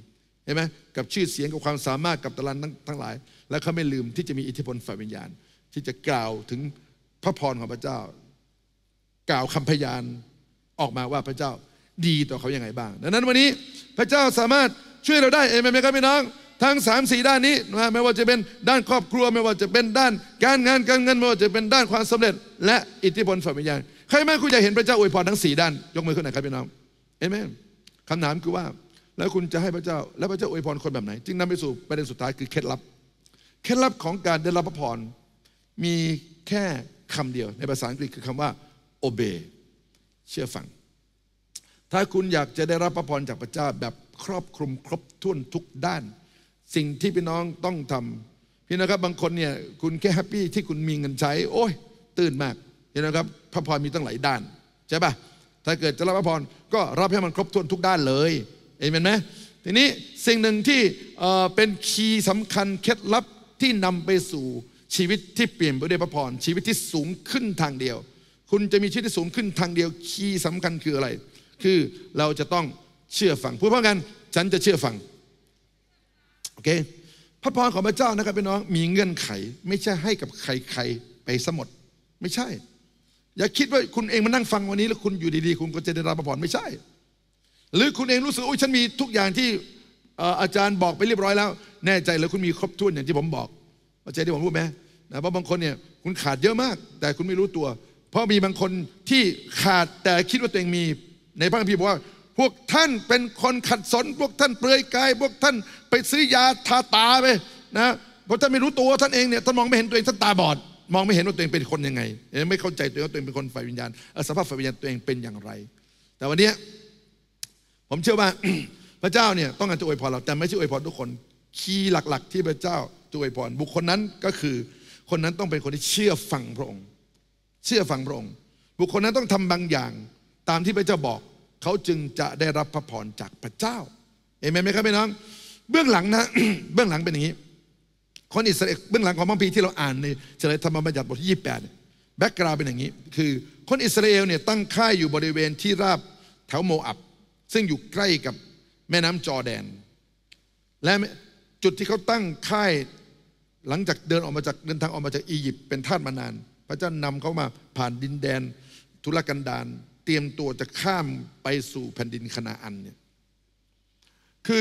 เห็นไหมกับชื่อเสียงกับความสามารถกับตารางทั้งหลายและเขาไม่ลืมที่จะมีอิทธิพลฝ่ายวิญญาณที่จะกล่าวถึงพระพรของพระเจ้ากล่าวคำพยานออกมาว่าพระเจ้าดีต่อเขาอย่างไรบ้างดังนั้นวันนี้พระเจ้าสามารถช่วยเราได้เองไหมครับพี่น้องทั้ง สามสี่ ด้านนี้นะไม่ว่าจะเป็นด้านครอบครัวไม่ว่าจะเป็นด้านการงานการเงินไม่ว่าจะเป็นด้านความสำเร็จและอิทธิพลฝ่ายวิญญาณใครแม่คุณจะเห็นพระเจ้าอวยพรทั้งสี่ด้านยกมือขึ้นหน่อยครับพี่น้องเอเมนคำถามคือว่าแล้วคุณจะให้พระเจ้าและพระเจ้าอวยพรคนแบบไหนจึงนำไปสู่ประเด็นสุดท้ายคือเคล็ดลับเคล็ดลับของการได้รับพระพรมีแค่คำเดียวในภาษาอังกฤษคือคำว่า obey เชื่อฟังถ้าคุณอยากจะได้รับพระพรจากพระเจ้าแบบครอบคลุมครบถ้วนทุกด้านสิ่งที่พี่น้องต้องทำพี่นะครับบางคนเนี่ยคุณแค่แฮปปี้ที่คุณมีเงินใช้โอ้ยตื่นมากเห็นไหมครับพระพรมีตั้งหลายด้านใช่ป่ะถ้าเกิดจะรับพระพรก็รับให้มันครบถ้วนทุกด้านเลยเห็นไหมทีนี้สิ่งหนึ่งที่เป็นคีย์สำคัญเคล็ดลับที่นำไปสู่ชีวิตที่เปลี่ยนไปด้วยพระพรชีวิตที่สูงขึ้นทางเดียวคุณจะมีชีวิตที่สูงขึ้นทางเดียวคีย์สำคัญคืออะไรคือเราจะต้องเชื่อฟังพูดพร้อมกันฉันจะเชื่อฟังโอเคพระพรของพระเจ้านะครับพี่น้องมีเงื่อนไขไม่ใช่ให้กับใครๆไปซะหมดไม่ใช่อย่าคิดว่าคุณเองมานั่งฟังวันนี้แล้วคุณอยู่ดีๆคุณก็จะได้รับพระพรไม่ใช่หรือคุณเองรู้สึกโอ้ยฉันมีทุกอย่างที่อาจารย์บอกไปเรียบร้อยแล้วแน่ใจแล้วคุณมีครบถ้วนอย่างที่ผมบอกเข้าใจที่ผมพูดไหมนะเพราะบางคนเนี่ยคุณขาดเยอะมากแต่คุณไม่รู้ตัวเพราะมีบางคนที่ขาดแต่คิดว่าตัวเองมีในพระคัมภีร์บอกว่าพวกท่านเป็นคนขัดสนพวกท่านเปลือยกายพวกท่านไปซื้อยาทาตาไปนะเพราะท่านไม่รู้ตัวท่านเองเนี่ยท่านมองไม่เห็นตัวเองท่านตาบอดมองไม่เห็นว่าตัวเองเป็นคนยังไงไม่เข้าใจตัวเองว่าตัวเองเป็นคนฝ่ายวิญญาณสภาพฝ่ายวิญญาณตัวเองเป็นอย่างไรแต่วันนี้ผมเชื่อว่า พระเจ้าเนี่ยต้องการจะอวยพรเราแต่ไม่ใช่อวยพรทุกคนคีย์หลักๆที่พระเจ้าจะอวยพรบุคคลนั้นก็คือคนนั้นต้องเป็นคนที่เชื่อฟังพระองค์เชื่อฟังพระองค์บุคคลนั้นต้องทำบางอย่างตามที่พระเจ้าบอกเขาจึงจะได้รับพระพรจากพระเจ้าเอเมนไหมครับพี่น้องเบื้องหลังนะ เบื้องหลังเป็นอย่างนี้คนอิสราเอลเบื้องหลังของพระคัมภีร์ที่เราอ่านในเฉลยธรรมบัญญัติบทที่ยี่สิบแปดแบ็กกราวด์เป็นอย่างนี้คือคนอิสราเอลเนี่ยตั้งค่ายอยู่บริเวณที่ราบแถวโมอับซึ่งอยู่ใกล้กับแม่น้ำจอร์แดนและจุดที่เขาตั้งค่ายหลังจากเดินออกมาจากเดินทางออกมาจากอียิปต์เป็นทาสมานานพระเจ้านำเขามาผ่านดินแดนทุรกันดารเตรียมตัวจะข้ามไปสู่แผ่นดินคานาอันเนี่ยคือ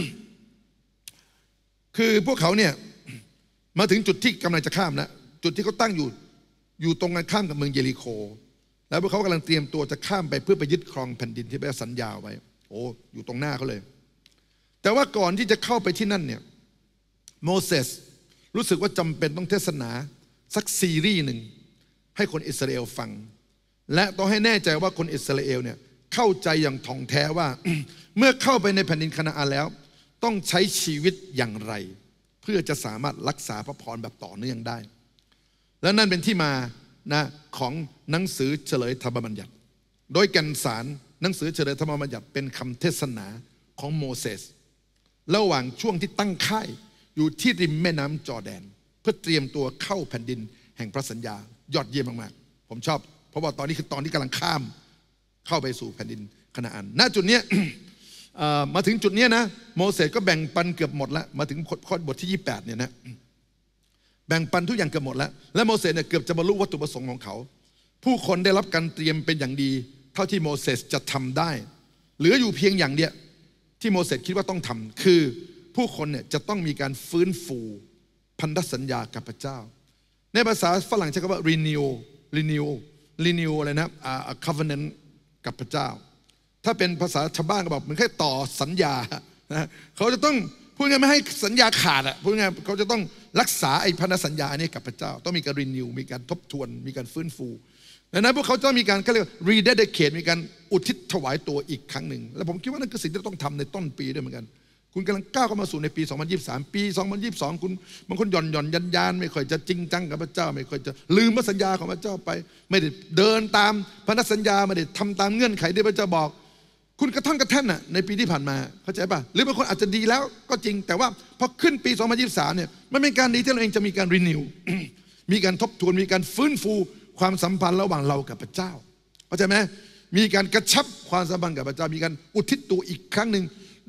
คือพวกเขาเนี่ยมาถึงจุดที่กำลังจะข้ามแล้วจุดที่เขาตั้งอยู่อยู่ตรงกันข้ามกับเมืองเยริโคแล้วพวกเขากำลังเตรียมตัวจะข้ามไปเพื่อไปยึดครองแผ่นดินที่พระเจ้าสัญญาไว้โอ้อยู่ตรงหน้าเขาเลยแต่ว่าก่อนที่จะเข้าไปที่นั่นเนี่ยโมเสสรู้สึกว่าจำเป็นต้องเทศนาสักซีรีส์หนึ่งให้คนอิสราเอลฟังและต้องให้แน่ใจว่าคนอิสราเอลเนี่ยเข้าใจอย่างท่องแท้ว่า เมื่อเข้าไปในแผ่นดินคานาอันแล้วต้องใช้ชีวิตอย่างไรเพื่อจะสามารถรักษาพระพรแบบต่อเนื่องได้และนั่นเป็นที่มานะของหนังสือเฉลยธรรมบัญญัติโดยแก่นสารหนังสือเฉลยธรรมบัญญัติเป็นคำเทศนาของโมเสสระหว่างช่วงที่ตั้งค่ายอยู่ที่ริมแม่น้ำจอร์แดนเพื่อเตรียมตัวเข้าแผ่นดินแห่งพระสัญญายอดเยี่ยมมากๆผมชอบเพราะว่าตอนนี้คือตอนที่กำลังข้ามเข้าไปสู่แผ่นดินคานาอันณจุดนี้ มาถึงจุดนี้นะโมเสสก็แบ่งปันเกือบหมดแล้วมาถึงข้อบทที่ยี่สิบแปดเนี่ยนะแบ่งปันทุกอย่างเกือบหมดแล้วและโมเสสเนี่ยเกือบจะบรรลุวัตถุประสงค์ของเขาผู้คนได้รับการเตรียมเป็นอย่างดีเท่าที่โมเสสจะทำได้เหลืออยู่เพียงอย่างเดียวที่โมเสสคิดว่าต้องทำคือผู้คนเนี่ยจะต้องมีการฟื้นฟูพันธสัญญากับพระเจ้าในภาษาฝรั่งใช้คำว่า renew renew renew อะไรนะ a covenant กับพระเจ้าถ้าเป็นภาษาชาวบ้านก็บอกเหมือนแค่ต่อสัญญานะเขาจะต้องพูดง่ายไม่ให้สัญญาขาดอ่ะพูดง่ายเขาจะต้องรักษาไอ้พันธสัญญาอันนี้กับพระเจ้าต้องมีการ renew มีการทบทวนมีการฟื้นฟูดังนั้นพวกเขาต้องมีการเขาเรียก rededicate มีการอุทิศถวายตัวอีกครั้งหนึ่งและผมคิดว่านั่นคือสิ่งที่ต้องทำในต้นปีด้วยเหมือนกันคุณกำลังก้าวเข้ามาสู่ในปีสองพันยี่สิบสามปีสองพันยี่สิบสองคุณบางคนหย่อนหย่อนยันยานไม่ค่อยจะจริงจังกับพระเจ้าไม่ค่อยจะลืมพระสัญญาของพระเจ้าไปไม่ได้เดินตามพันธสัญญาไม่ได้ทำตามเงื่อนไขที่พระเจ้าบอกคุณกระท่อนกระแท่นน่ะในปีที่ผ่านมาเข้าใจป่ะหรือบางคนอาจจะดีแล้วก็จริงแต่ว่าพอขึ้นปีสองพันยี่สิบสามเนี่ยมันเป็นการดีที่เราเองจะมีการ renew มีการทบทวนมีการฟื้นฟูความสัมพันธ์ระหว่างเรากับพระเจ้าเข้าใจไหมมีการกระชับความสัมพันธ์กับพระเจ้ามีการอุทิศตัวอีกครั้งหนึ่ง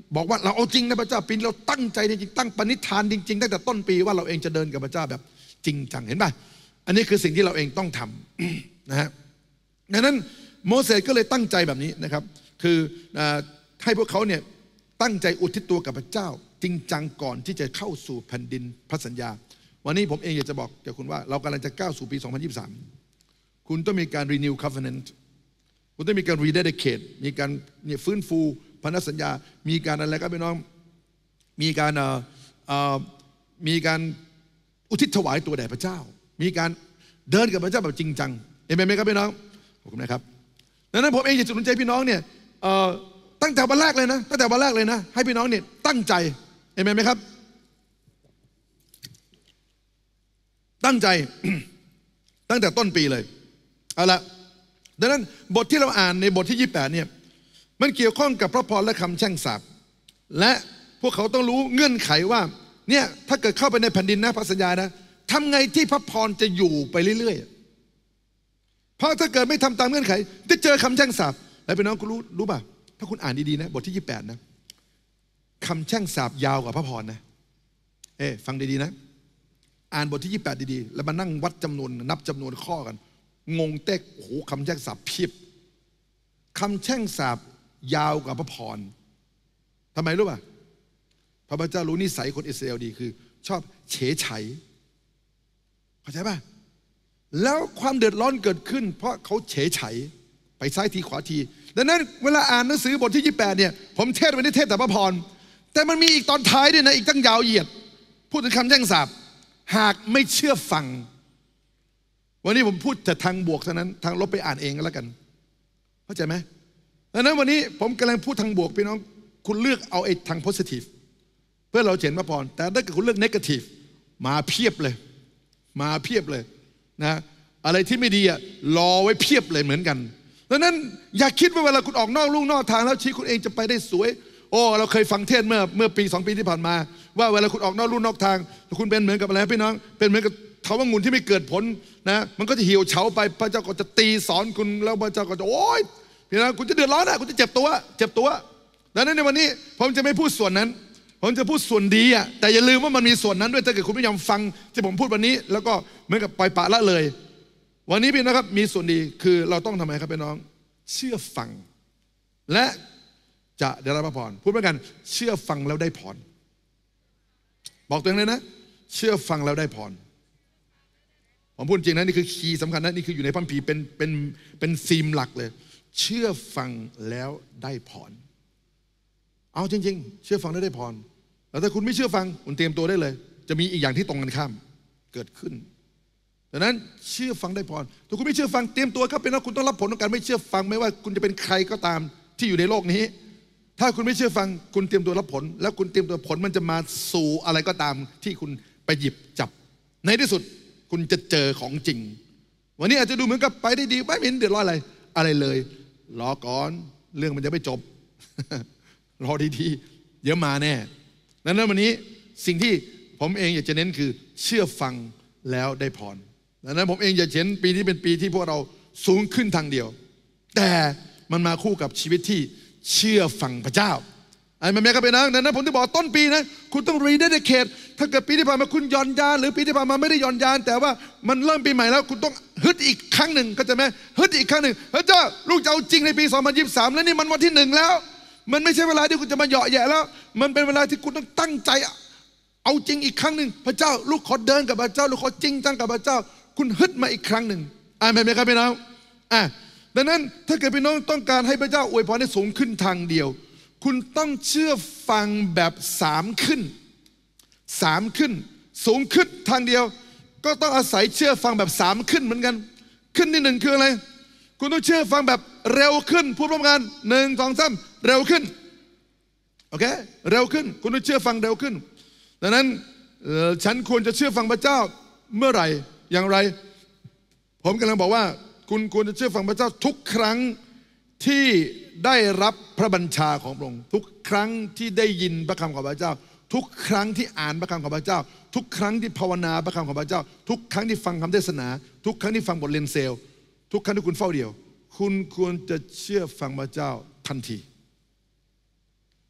บอกว่าเราเอาจริงนะพระเจ้าปีนี้เราตั้งใจจริงๆตั้งปณิธานจริงๆตั้งแต่ต้นปีว่าเราเองจะเดินกับพระเจ้าแบบจริงจังเห็นป่ะอันนี้คือสิ่งที่เราเองต้องทำนะฮะดังนั้นโมเสสก็เลยตั้งใจแบบนี้นะครับคือให้พวกเขาเนี่ยตั้งใจอุทิศตัวกับพระเจ้าจริงจังก่อนที่จะเข้าสู่แผ่นดินพระสัญญาวันนี้ผมเองอยากจะบอกแก่คุณว่าเรากำลังจะก้าวสู่ปีสองพันยี่สิบสามคุณต้องมีการ renew covenant คุณต้องมีการ rededicate มีการเนี่ยฟื้นฟูพันธสัญญามีการอะไรครับพี่น้องมีการเอ่อเอ่อมีการอุทิศถวายตัวแด่พระเจ้ามีการเดินกับพระเจ้าแบบจริงจังเห็นไหมครับพี่น้องขอบคุณนะครับดังนั้นผมเองอยากจะหนุนใจพี่น้องเนี่ยตั้งแต่วันแรกเลยนะตั้งแต่วันแรกเลยนะให้พี่น้องเนี่ยตั้งใจเห็นไหมครับตั้งใจ ตั้งแต่ต้นปีเลยเอาละดังนั้นบทที่เราอ่านในบทที่ยี่สิบแปดเนี่ยมันเกี่ยวข้องกับพระพรและคำแช่งสาปและพวกเขาต้องรู้เงื่อนไขว่าเนี่ยถ้าเกิดเข้าไปในแผ่นดินนะพระสัญญานะทำไงที่พระพรจะอยู่ไปเรื่อยๆเพราะถ้าเกิดไม่ทำตามเงื่อนไขจะเจอคำแช่งสาปแล้วพี่น้องคุณรู้รู้ป่ะถ้าคุณอ่านดีๆนะบทที่ยี่สิบแปดนะคำแช่งสาปยาวกว่าพระพรนะเอ๊ฟังดีๆนะอ่านบทที่ยี่สิบแปดดีๆแล้วมานั่งวัดจำนวนนับจำนวนข้อกันงงเต๊กโอ้โหคำแช่งสาปเพียบคำแช่งสาปยาวกว่าพระพรทำไมรู้ป่ะพระพเจ้ารู้นิสัยคนอิสราเอลดีคือชอบเฉยไฉเข้าใจป่ะแล้วความเดือดร้อนเกิดขึ้นเพราะเขาเฉยไฉไปซ้ายทีขวาทีดังนั้นเวลาอ่านหนังสือบทที่ยี่สิบแปดเนี่ยผมเทศน์ไว้ในเทศน์แต่พระพรแต่มันมีอีกตอนท้ายด้วยนะอีกตั้งยาวเหยียดพูดถึงคำแช่งสาปหากไม่เชื่อฟังวันนี้ผมพูดแต่ทางบวกเท่านั้นทางลบไปอ่านเองก็แล้วกันเข้าใจไหมดังนั้นวันนี้ผมกำลังพูดทางบวกพี่น้องคุณเลือกเอาไอ้ทาง positive เพื่อเราเห็นพระพรแต่ถ้าเกิดคุณเลือก negative มาเพียบเลยมาเพียบเลยนะอะไรที่ไม่ดีอ่ะรอไว้เพียบเลยเหมือนกันดังนั้นอย่าคิดว่าเวลาคุณออกนอกลู่นอกทางแล้วชีวิตคุณเองจะไปได้สวยโอ้เราเคยฟังเทศเมื่อเมื่อปีสองปีที่ผ่านมาว่าเวลาคุณออกนอกลู่นอกทางคุณเป็นเหมือนกับอะไรพี่น้องเป็นเหมือนกับเถาวัลย์องุ่นที่ไม่เกิดผลนะมันก็จะเหี่ยวเฉาไปพระเจ้าก็จะตีสอนคุณแล้วพระเจ้าก็จะโอ๊ยพี่น้องคุณจะเดือดร้อนนะคุณจะเจ็บตัวเจ็บตัวดังนั้นในวันนี้ผมจะไม่พูดส่วนนั้นผมจะพูดส่วนดีอ่ะแต่อย่าลืมว่ามันมีส่วนนั้นด้วยถ้าเกิดคุณไม่ยอมฟังที่ผมพูดวันนี้แล้วก็เหมือนกับปล่อยปละละเลยวันนี้พี่น้องครับมีส่วนดีคือเราต้องทำไมครับพี่น้องเชื่อฟังและจะได้รับพระพรพูดเหมือนกันเชื่อฟังแล้วได้พรบอกตัวเองเลยนะเชื่อฟังแล้วได้พรผมพูดจริงนะนี่คือคีย์สำคัญนะนี่คืออยู่ในพระคัมภีร์เป็นเป็นเป็นธีมหลักเลยเชื่อฟังแล้วได้พรเอาจริงๆเชื่อฟังแล้วได้พรแล้วถ้าคุณไม่เชื่อฟังคุณเตรียมตัวได้เลยจะมีอีกอย่างที่ตรงกันข้ามเกิดขึ้นดังนั้นเชื่อฟังได้พรถ้าคุณไม่เชื่อฟังเตรียมตัวครับเป็นว่าคุณต้องรับผลของการไม่เชื่อฟังไม่ว่าคุณจะเป็นใครก็ตามที่อยู่ในโลกนี้ถ้าคุณไม่เชื่อฟังคุณเตรียมตัวรับผลแล้วคุณเตรียมตัวผลมันจะมาสู่อะไรก็ตามที่คุณไปหยิบจับในที่สุดคุณจะเจอของจริงวันนี้อาจจะดูเหมือนกับไปได้ดีไม่เห็นเดือดร้อนอะไรอะไรเลยรอก่อนเรื่องมันจะไม่จบ รอดีๆเดี๋ยวมาแน่ดังนั้นวันนี้สิ่งที่ผมเองอยากจะเน้นคือเชื่อฟังแล้วได้พรดังนั้นผมเองอยากเห็นปีนี้เป็นปีที่พวกเราสูงขึ้นทางเดียวแต่มันมาคู่กับชีวิตที่เชื่อฟังพระเจ้าไอ้แม่ครับพี่น้องดังนั้นผมจะบอกต้นปีนะคุณต้องรีเดดิเคทถ้าเกิดปีที่ผ่านมาคุณย่อนยานหรือปีที่ผ่านมาไม่ได้ย่อนยานแต่ว่ามันเริ่มปีใหม่แล้วคุณต้องฮึดอีกครั้งหนึ่งเข้าใจไหมฮึดอีกครั้งหนึ่งพระเจ้าลูกจะเอาจริงในปีสองพันยี่สิบสามแล้วนี่มันวันที่หนึ่งแล้วมันไม่ใช่เวลาที่คุณจะมาเหยาะแย่แล้วมันเป็นเวลาที่คุณต้องตั้งใจเอาจริงอีกครั้งหนึ่งพระเจ้าลูกขอเดินกับพระเจ้าลูกขอจริงจังกับพระเจ้าคุณฮึดมาอีกครั้งหนึ่งอ่าแม่ไหมครับพี่น้องอ่ะดังนั้นถ้าเกิดพี่น้องต้องการให้พระเจ้าอวยพรให้สูงขึ้นทางเดียวคุณต้องเชื่อฟังแบบสามขึ้นสามขึ้นสูงขึ้นทางเดียวก็ต้องอาศัยเชื่อฟังแบบสามขึ้นเหมือนกันขึ้นที่หนึ่งคืออะไรคุณต้องเชื่อฟังแบบเร็วขึ้นพูดพร้อมกันหนึ่งสองสามเร็วขึ้นโอเคเร็วขึ้นคุณต้องเชื่อฟังเร็วขึ้นดังนั้นฉันควรจะเชื่อฟังพระเจ้าเมื่อไหร่อย่างไรผมกำลังบอกว่าคุณควรจะเชื่อฟังพระเจ้าทุกครั้งที่ได้รับพระบัญชาของพระองค์ทุกครั้งที่ได้ยินพระคำของพระเจ้าทุกครั้งที่อ่านพระคำของพระเจ้าทุกครั้งที่ภาวนาพระคำของพระเจ้าทุกครั้งที่ฟังคำเทศนาทุกครั้งที่ฟังบทเรียนเซลทุกครั้งที่คุณเฝ้าเดี่ยวคุณควรจะเชื่อฟังพระเจ้าทันที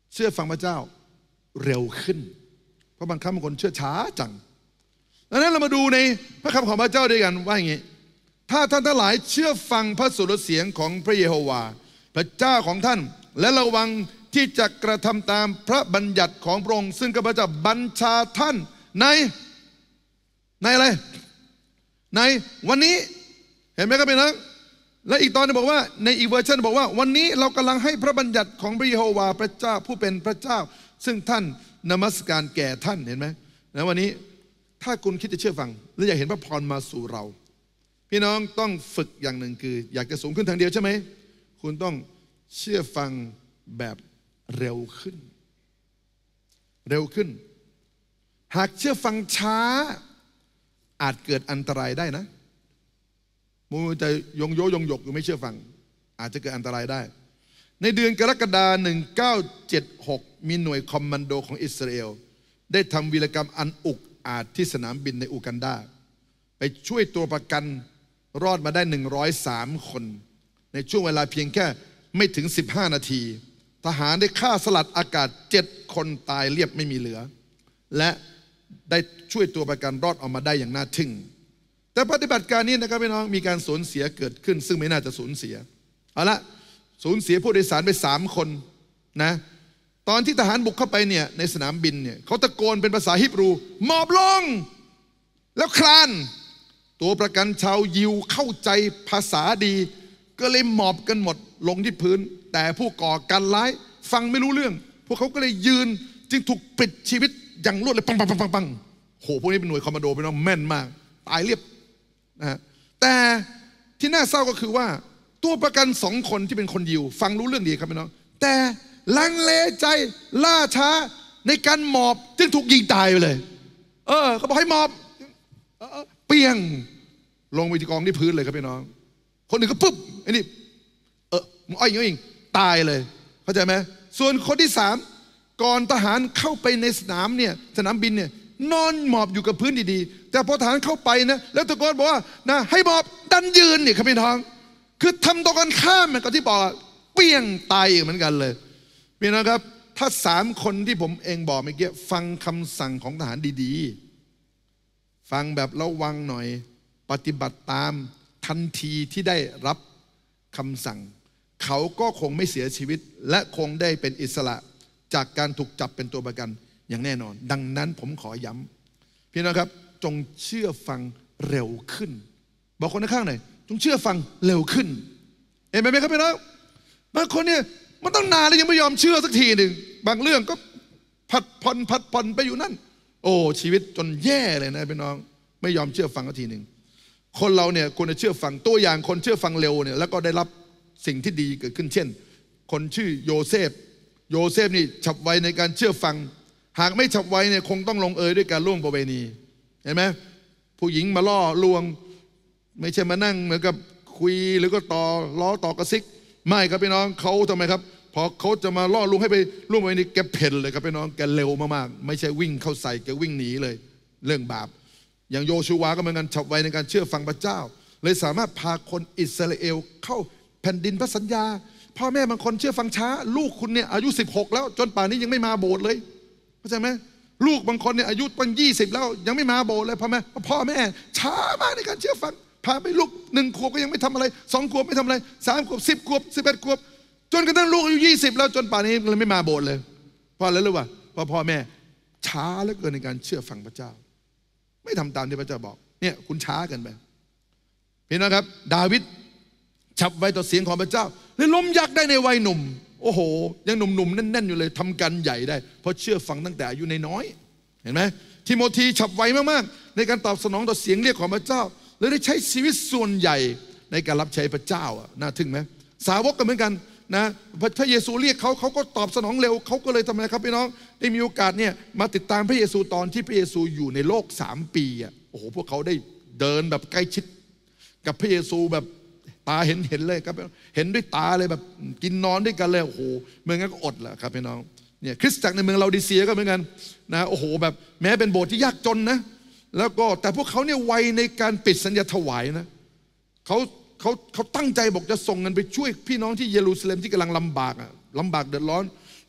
เชื่อฟังพระเจ้าเร็วขึ้นเพราะบางครั้งบางคนเชื่อช้าจังดังนั้นเรามาดูในพระคำของพระเจ้าด้วยกันว่าอย่างนี้ถ้าท่านทั้งหลายเชื่อฟังพระสุรเสียงของพระเยโฮวาห์พระเจ้าของท่านและระวังที่จะกระทำตามพระบัญญัติของพระองค์ซึ่งข้าพเจ้าบัญชาท่านในในอะไรในวันนี้เห็นไหมครับพี่น้องและอีกตอนนึงบอกว่าในอีกเวอร์ชันบอกว่าวันนี้เรากำลังให้พระบัญญัติของพระเยโฮวาห์พระเจ้าผู้เป็นพระเจ้าซึ่งท่านนมัสการแก่ท่านเห็นไหมแล้ววันนี้ถ้าคุณคิดจะเชื่อฟังและอยากเห็นพระพรมาสู่เราพี่น้องต้องฝึกอย่างหนึ่งคืออยากจะสูงขึ้นทางเดียวใช่ไหมคุณต้องเชื่อฟังแบบเร็วขึ้นเร็วขึ้นหากเชื่อฟังช้าอาจเกิดอันตรายได้นะมูจะยงโยยงหยกอยู่ไม่เชื่อฟังอาจจะเกิดอันตรายได้ในเดือนกรกฎาคมหนึ่งเก้าเจ็ดหกมีหน่วยคอมมานโดของอิสราเอลได้ทำวีรกรรมอันอุกอาจที่สนามบินในอูกันดาไปช่วยตัวประกันรอดมาได้หนึ่งร้อยสามคนในช่วงเวลาเพียงแค่ไม่ถึงสิบห้านาทีทหารได้ฆ่าสลัดอากาศเจ็ดคนตายเรียบไม่มีเหลือและได้ช่วยตัวประกันรอดออกมาได้อย่างน่าทึ่งแต่ปฏิบัติการนี้นะครับพี่น้องมีการสูญเสียเกิดขึ้นซึ่งไม่น่าจะสูญเสียเอาละสูญเสียผู้โดยสารไปสามคนนะตอนที่ทหารบุกเข้าไปเนี่ยในสนามบินเนี่ยเขาตะโกนเป็นภาษาฮิบรูหมอบลงแล้วคลานตัวประกันชาวยิวเข้าใจภาษาดีก็เลยหมอบกันหมดลงที่พื้นแต่ผู้ก่อการร้ายฟังไม่รู้เรื่องพวกเขาก็เลยยืนจึงถูกปิดชีวิตอย่างรวดเลยปังปังปังปังปังโหพวกนี้เป็นหน่วยคอมมานโดเป็นน้องแม่นมากตายเรียบนะฮะแต่ที่น่าเศร้าก็คือว่าตัวประกันสองคนที่เป็นคนยิวฟังรู้เรื่องดีครับพี่น้องแต่ลังเลใจล่าช้าในการหมอบจึงถูกยิงตายไปเลยเออเขาบอกให้หมอบเปียงลงไปที่กองที่พื้นเลยครับพี่น้องคนหนึ่งก็ปุ๊บไอ้นี่เออมึงอ้อยอย่างนี้ตายเลยเข้าใจไหมส่วนคนที่สามก่อนทหารเข้าไปในสนามเนี่ยสนามบินเนี่ยนอนหมอบอยู่กับพื้นดีๆแต่พอทหารเข้าไปนะแล้วตะโกนบอกว่านะให้หมอบดันยืนเนี่ยครับพี่น้องคือทำตรงกันข้ามกับที่บอกเปี้ยงตายเหมือนกันเลยพี่น้องครับถ้าสามคนที่ผมเองบอกเมื่อกี้ฟังคำสั่งของทหารดีๆฟังแบบระวังหน่อยปฏิบัติตามทันทีที่ได้รับคำสั่งเขาก็คงไม่เสียชีวิตและคงได้เป็นอิสระจากการถูกจับเป็นตัวประกันอย่างแน่นอนดังนั้นผมขอย้ำพี่น้องครับจงเชื่อฟังเร็วขึ้นบอกคนข้างๆหน่อยจงเชื่อฟังเร็วขึ้นเห็นไหมครับพี่น้องบางคนเนี่ยมันต้องนานแล้วยังไม่ยอมเชื่อสักทีหนึ่งบางเรื่องก็ผัดผ่อนผัดผ่อนไปอยู่นั่นโอ้ชีวิตจนแย่เลยนะพี่น้องไม่ยอมเชื่อฟังสักทีหนึ่งคนเราเนี่ยควรจะเชื่อฟังตัวอย่างคนเชื่อฟังเร็วเนี่ยแล้วก็ได้รับสิ่งที่ดีเกิดขึ้นเช่นคนชื่อโยเซฟโยเซฟนี่ฉับไวในการเชื่อฟังหากไม่ฉับไวเนี่ยคงต้องลงเอยด้วยการล่วงประเวณีเห็นไหมผู้หญิงมาล่อลวงไม่ใช่มานั่งเหมือนกับคุยหรือก็ต่อล้อต่อกระซิกไม่ครับพี่น้องเขาทำไมครับพอเขาจะมาล่อลวงให้ไปล่วงประเวณีแกเพ่นเลยครับพี่น้องแกเร็วมากๆไม่ใช่วิ่งเข้าใส่แกวิ่งหนีเลยเรื่องบาปอย่างโยชูวาก็เหมือนกันฉับไวในการเชื่อฟังพระเจ้าเลยสามารถพาคนอิสราเอลเข้าแผ่นดินพระสัญญาพ่อแม่บางคนเชื่อฟังช้าลูกคุณเนี่ยอายุสิบหกแล้วจนป่านนี้ยังไม่มาโบสถ์เลยเข้าใจไหมลูกบางคนเนี่ยอายุตั้งยี่สิบแล้วยังไม่มาโบสถ์เลยพ่อแม่พ่อแม่ช้ามากในการเชื่อฟังพาไปลูกหนึ่งขวบก็ยังไม่ทำอะไรสองขวบไม่ทำอะไรสามขวบสิบขวบสิบเอ็ดขวบจนกระทั่งลูกอายุยี่สิบแล้วจนป่านนี้เลยไม่มาโบสถ์เลยเพราะอะไรรู้ป่ะเพราะพ่อแม่ช้าเหลือเกินในการเชื่อฟังพระเจ้าไม่ทำตามที่พระเจ้าบอกเนี่ยคุณช้าเกินไปพี่น้องครับดาวิดฉับไวต่อเสียงของพระเจ้าเลยล้มยักษ์ได้ในวัยหนุ่มโอ้โหยังหนุ่มๆแน่นๆอยู่เลยทำกันใหญ่ได้เพราะเชื่อฟังตั้งแต่อายุน้อยเห็นไหมทิโมธีฉับไวมากๆในการตอบสนองต่อเสียงเรียกของพระเจ้าเลยได้ใช้ชีวิตส่วนใหญ่ในการรับใช้พระเจ้าอ่ะน่าทึ่งไหมสาวกก็เหมือนกันนะพระเยซูเรียกเขาเขาก็ตอบสนองเร็วเขาก็เลยทำไมครับพี่น้องได้มีโอกาสเนี่ยมาติดตามพระเยซูตอนที่พระเยซูอยู่ในโลกสามปีอ่ะโอ้โหพวกเขาได้เดินแบบใกล้ชิดกับพระเยซูแบบตาเห็นเห็นเลยครับเห็นด้วยตาเลยแบบกินนอนด้วยกันเลยโอ้โหเมืองนั้นก็อดแหละครับพี่น้องเนี่ยคริสตจักรในเมืองลาดิเซียก็เหมือนกันนะโอ้โหแบบแม้เป็นโบสถ์ที่ยากจนนะแล้วก็แต่พวกเขาเนี่ยไวในการปิดสัญญาถวายนะเขาเขาเขาตั้งใจบอกจะส่งเงินไปช่วยพี่น้องที่เยรูซาเล็มที่กำลังลำบากอ่ะลำบากเดือดร้อน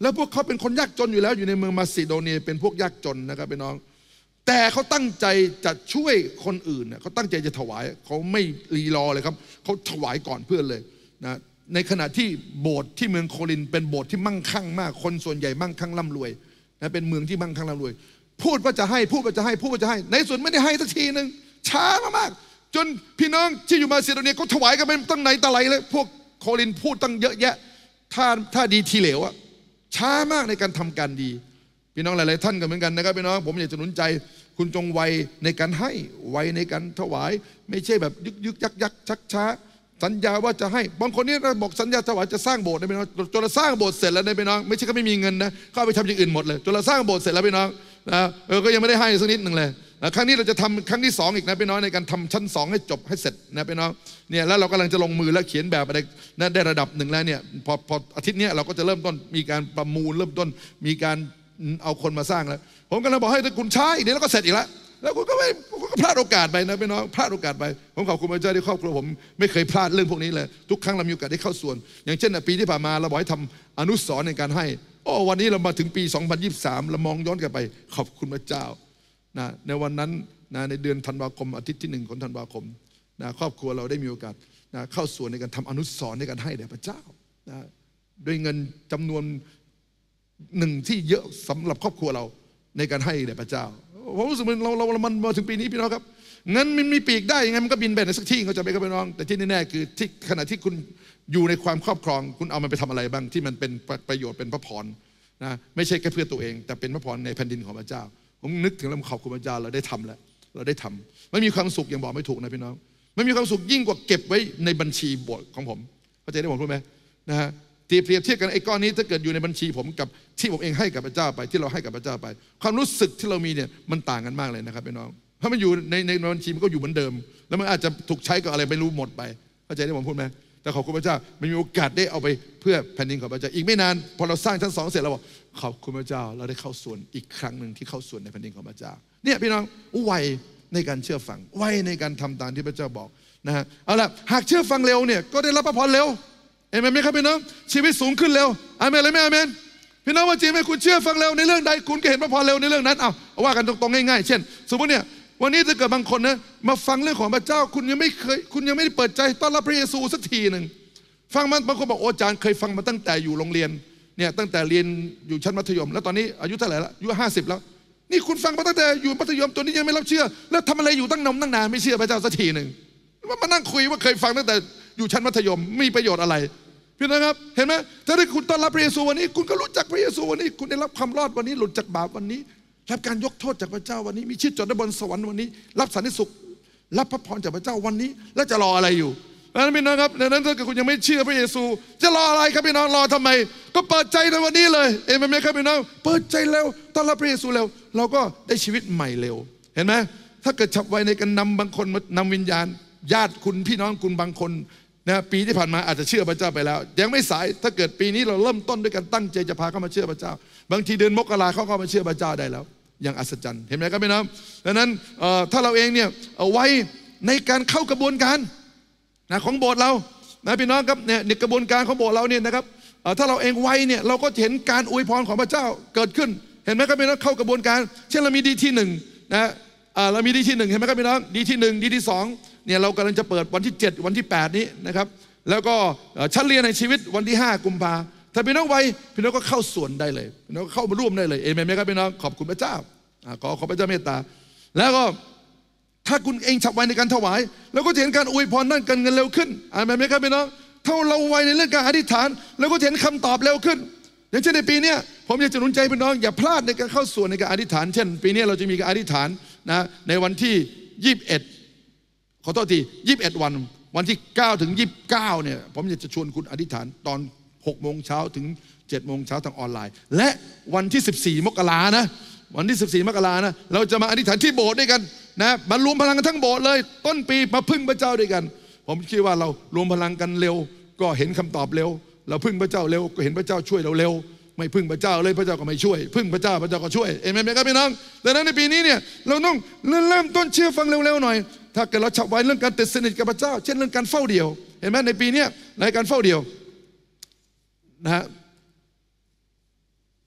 แล้วพวกเขาเป็นคนยากจนอยู่แล้วอยู่ในเมืองมาซิโดเนียเป็นพวกยากจนนะครับพี่น้องแต่เขาตั้งใจจะช่วยคนอื่นเขาตั้งใจจะถวายเขาไม่รีรอเลยครับเขาถวายก่อนเพื่อนเลยนะในขณะที่โบสถ์ที่เมืองโครินธ์เป็นโบสถ์ที่มั่งคั่งมากคนส่วนใหญ่มั่งคั่งร่ำรวยนะเป็นเมืองที่มั่งคั่งร่ำรวยพูดว่าจะให้พูดว่าจะให้พูดว่าจะให้ในส่วนไม่ได้ให้สักทีนึงช้ามากๆจนพี่น้องที่อยู่มาซิโดเนียเขาถวายกันเป็นตั้งไหนตะไหลเลยพวกโครินธ์พูดตั้งเยอะแยะถ้าถ้าดีทีเหลวอะช้ามากในการทำการดีพี่น้องหลายๆท่านกันเหมือนกันนะครับพี่น้องผมอยากจะหนุนใจคุณจงไวในการให้ไวในการถวายไม่ใช่แบบยึกยึกยักยักชักช้าสัญญาว่าจะให้บางคนนี่บอกสัญญาถวายจะสร้างโบสถ์นะพี่น้องจนเราสร้างโบสถ์เสร็จแล้วนะพี่น้องไม่ใช่ก็ไม่มีเงินนะเขาเอาไปทำอย่างอื่นหมดเลยจนเราสร้างโบสถ์เสร็จแล้วพี่น้องนะเออก็ยังไม่ได้ให้สักนิดหนึ่งเลยครั้งนี้เราจะทำครั้งที่สองอีกนะพี่น้องในการทำชั้นสองให้จบให้เสร็จนะพี่น้องเนี่ยแล้วเรากำลังจะลงมือและเขียนแบบอะไรนะได้ระดับหนึ่งแล้วเนี่ยพอพออาทิตย์นี้เราก็จะเริ่มต้นมีการประมูลเริ่มต้นมีการเอาคนมาสร้างแล้วผมกำลังบอกให้ถ้าคุณใช้เดี๋ยวเราก็เสร็จอีกแล้วแล้วคุณก็ไม่ก็พลาดโอกาสไปนะพี่น้องพลาดโอกาสไปผมขอบคุณพระเจ้าที่ครอบครัวผมไม่เคยพลาดเรื่องพวกนี้เลยทุกครั้งเรามีโอกาสได้เข้าส่วนอย่างเช่นปีที่ผ่านมาเราบอกให้ทำอนุสรณ์ในการให้โอ้วันนี้เรามาถึงปีสองพันยี่สิบสามเรามองย้อนกลับไปขอบคุณพระเจ้านะในวันนั้นนะในเดือนธันวาคมอาทิตย์ที่หนึ่งของธันวาคมนะครอบครัวเราได้มีโอกาสนะเข้าส่วนในการทำอนุสรณ์ในการให้แด่พระเจ้านะด้วยเงินจำนวนหนึ่งที่เยอะสำหรับครอบครัวเราในการให้แด่พระเจ้าผมรู้สึกมันเราเรามันมาถึงปีนี้พี่น้องครับเงินมันมีปีกได้ยังไงมันก็บินไปในสักที่เขาจะไปครับพี่น้องแต่ที่แน่ๆคือที่ขณะที่คุณอยู่ในความครอบครองคุณเอามันไปทำอะไรบ้างที่มันเป็นประโยชน์เป็นพระพรนะไม่ใช่แค่เพื่อตัวเองแต่เป็นพระพรในแผ่นดินของพระเจ้าผมนึกถึงแล้วขอบคุณพระเจ้าเราได้ทำแล้วเราได้ทำไม่มีความสุขอย่างบอกไม่ถูกนะพี่น้องไม่มีความสุขยิ่งกว่าเก็บไว้ในบัญชีโบสถ์ของผมเข้าใจได้ผมพูดไหมนะฮะเปรียบเทียบกันไอ้ก้อนนี้ถ้าเกิดอยู่ในบัญชีผมกับที่ผมเองให้กับพระเจ้าไปที่เราให้กับพระเจ้าไปความรู้สึกที่เรามีเนี่ยมันต่างกันมากเลยนะครับพี่น้องถ้ามันอยู่ในในบัญชีมันก็อยู่เหมือนเดิมแล้วมันอาจจะถูกใช้กับอะไรไม่รู้หมดไปเข้าใจได้ผมพูดไหมแต่ขอบคุณพระเจ้ามันมีโอกาสได้เอาไปเพื่อแผ่นดินของพระเจ้าอีกไม่นานพอเราสร้างชั้นสองเสร็จเราบอกขอบคุณพระเจ้าเราได้เข้าส่วนอีกครั้งหนึ่งที่เข้าส่วนในแผ่นดินของพระเจ้าเนี่ยพี่น้องไวในการเชื่อฟังไวในการทำตามที่พระเจ้าบอกนะฮะเอาล่ะหากเชื่อฟังเร็วเนี่ยก็ได้รับพระพรเร็วเอเมนไหมครับพี่น้องชีวิตสูงขึ้นเร็วอาเมนเลยไหมอาเมนพี่น้องว่าจริงไหมคุณเชื่อฟังเร็วในเรื่องใดคุณก็เห็นพระพรเร็วในเรื่องนั้นเอาว่ากันตรงๆง่ายๆเช่นสมมติเนี่ยวันนี้ถ้าเกิดบางคนนะมาฟังเรื่องของพระเจ้าคุณยังไม่เคยคุณยังไม่ได้เปิดใจต้อนรับพระเยซูสักทีหนึ่งฟังมันบางคนบอกโอ้อาจารย์เคยฟังมาตั้งแต่อยู่โรงเรียนเนี่ยตั้งแต่เรียนอยู่ชั้นมัธยมแล้วตอนนี้อายุเท่าไหร่ละอายุห้าสิบแล้วนี่คุณฟังมาตั้งแต่อยู่มัธยมตัวนี้ยังไม่รับเชื่อแล้วทำอะไรอยู่ตั้งนมตั้งนานไม่เชื่อพระเจ้าสักทีหนึ่งมานั่งคุยว่าเคยฟังตั้งแต่อยู่ชั้นมัธยมมีประโยชน์อะไรพี่น้องครับเห็นไหมถ้าได้คุณต้อนรับพระเยซูวันนี้คุณก็รู้จักพระเยซูวันนี้คุณได้รับความรอดวันนี้หลุดจากบาปวันนี้รับการยกโทษจากพระเจ้าวันนี้มีชื่อจดไว้บนสวรรค์วันนี้รับสันติสุขรับพระพรจากพระเจ้าวันนี้แล้วจะรออะไรอยู่ดังนั้นพี่น้องครับดังนั้นถ้าเกิดคุณยังไม่เชื่อพระเยซูจะรออะไรครับพี่น้องรอทำไมก็เปิดใจในวันนี้เลยเอเมนไหมครับพี่น้องเปิดใจเร็วต้อนรับพระเยซูเร็วเราก็ได้ชีวิตใหม่เร็วเห็นไหมถ้าเกิดฉับไวในการนำบางคนมานำวิญญาณญาติคุณพี่น้องคุณบางคนนะปีที่ผ่านมาอาจจะเชื่อพระเจ้าไปแล้วยังไม่สายถ้าเกิดปีนี้เราเริ่มต้นด้วยการตั้งใจจะพาเข้ามาเชื่อพระเจ้าบางทีเดือนมกราเขาเข้ามาเชื่อพระเจ้าได้แล้วอย่างอัศจรรย์เห็นไหมครับพี่น้องดังนั้นถ้าเราเองเนี่ยเอาไว้ในการเข้ากระบวนการนะของโบสถ์เรานะพี่น้องครับเนี่ยในกระบวนการของโบสถ์เราเนี่ยนะครับถ้าเราเองไว้เนี่ยเราก็เห็นการอวยพรของพระเจ้าเกิดขึ้นเห็นไหมครับพี่น้องเข้ากระบวนการเช่นเรามีดีที่หนึ่งนะเรามีดีที่หนึ่งเห็นไหมครับพี่น้องดีที่หนึ่งดีที่สองเนี่ยเรากำลังจะเปิดวันที่เจ็ดวันที่แปดนี้นะครับแล้วก็ชั้นเรียนในชีวิตวันที่ห้ากุมภาถ้าพี่น้องไวพี่น้องก็เข้าส่วนได้เลยพี่น้องเข้ามาร่วมได้เลยเอเมนไหมครับพี่น้องขอบคุณพระเจ้าขอขอพระเจ้าเมตตาแล้วก็ถ้าคุณเองฉับไวในการถวายเราก็จะเห็นการอวยพรด้านการเงินเร็วขึ้นเอเมนไหมครับพี่น้องถ้าเราไวในเรื่องการอธิษฐานเราก็จะเห็นคำตอบเร็วขึ้นอย่างเช่นในปีนี้ผมอยากจะหนุนใจพี่น้องอย่าพลาดในการเข้าส่วนในการอธิษฐานเช่นปีนี้เราจะมีการอธิษฐานนะในวันที่ยี่สิบเอ็ดขอโทษทียี่สิบเอ็ดวันวันที่เก้าถึงยี่สิบเก้าเนี่ยผมอยากจะชวนคุณอธิษฐานตอนหกโมงเช้าถึงเจ็ดโมงเช้าทางออนไลน์และวันที่สิบสี่มกรานะวันที่สิบสี่มกรานะเราจะมาอธิษฐานที่โบสถ์ด้วยกันนะมารวมพลังกันทั้งโบสถ์เลยต้นปีมาพึ่งพระเจ้าด้วยกันผมคิดว่าเรารวมพลังกันเร็วก็เห็นคำตอบเร็วเราพึ่งพระเจ้าเร็วก็เห็นพระเจ้าช่วยเราเร็วไม่พึ่งพระเจ้าเลยพระเจ้าก็ไม่ช่วยพึ่งพระเจ้าพระเจ้าก็ช่วยเอเมนไหมครับพี่น้องดังนั้นในปีนี้เนี่ยเราต้องเริ่มต้นเชื่อฟังเร็วๆหน่อยถ้าเกิดเราฉับไวเรื่องการติดสนิทกับพระเจ้าเช่นเรื่องการเฝ้าเดี่ยวเห็นไหมในปีนี้ในการเฝ้าเดี่ยวนะฮะ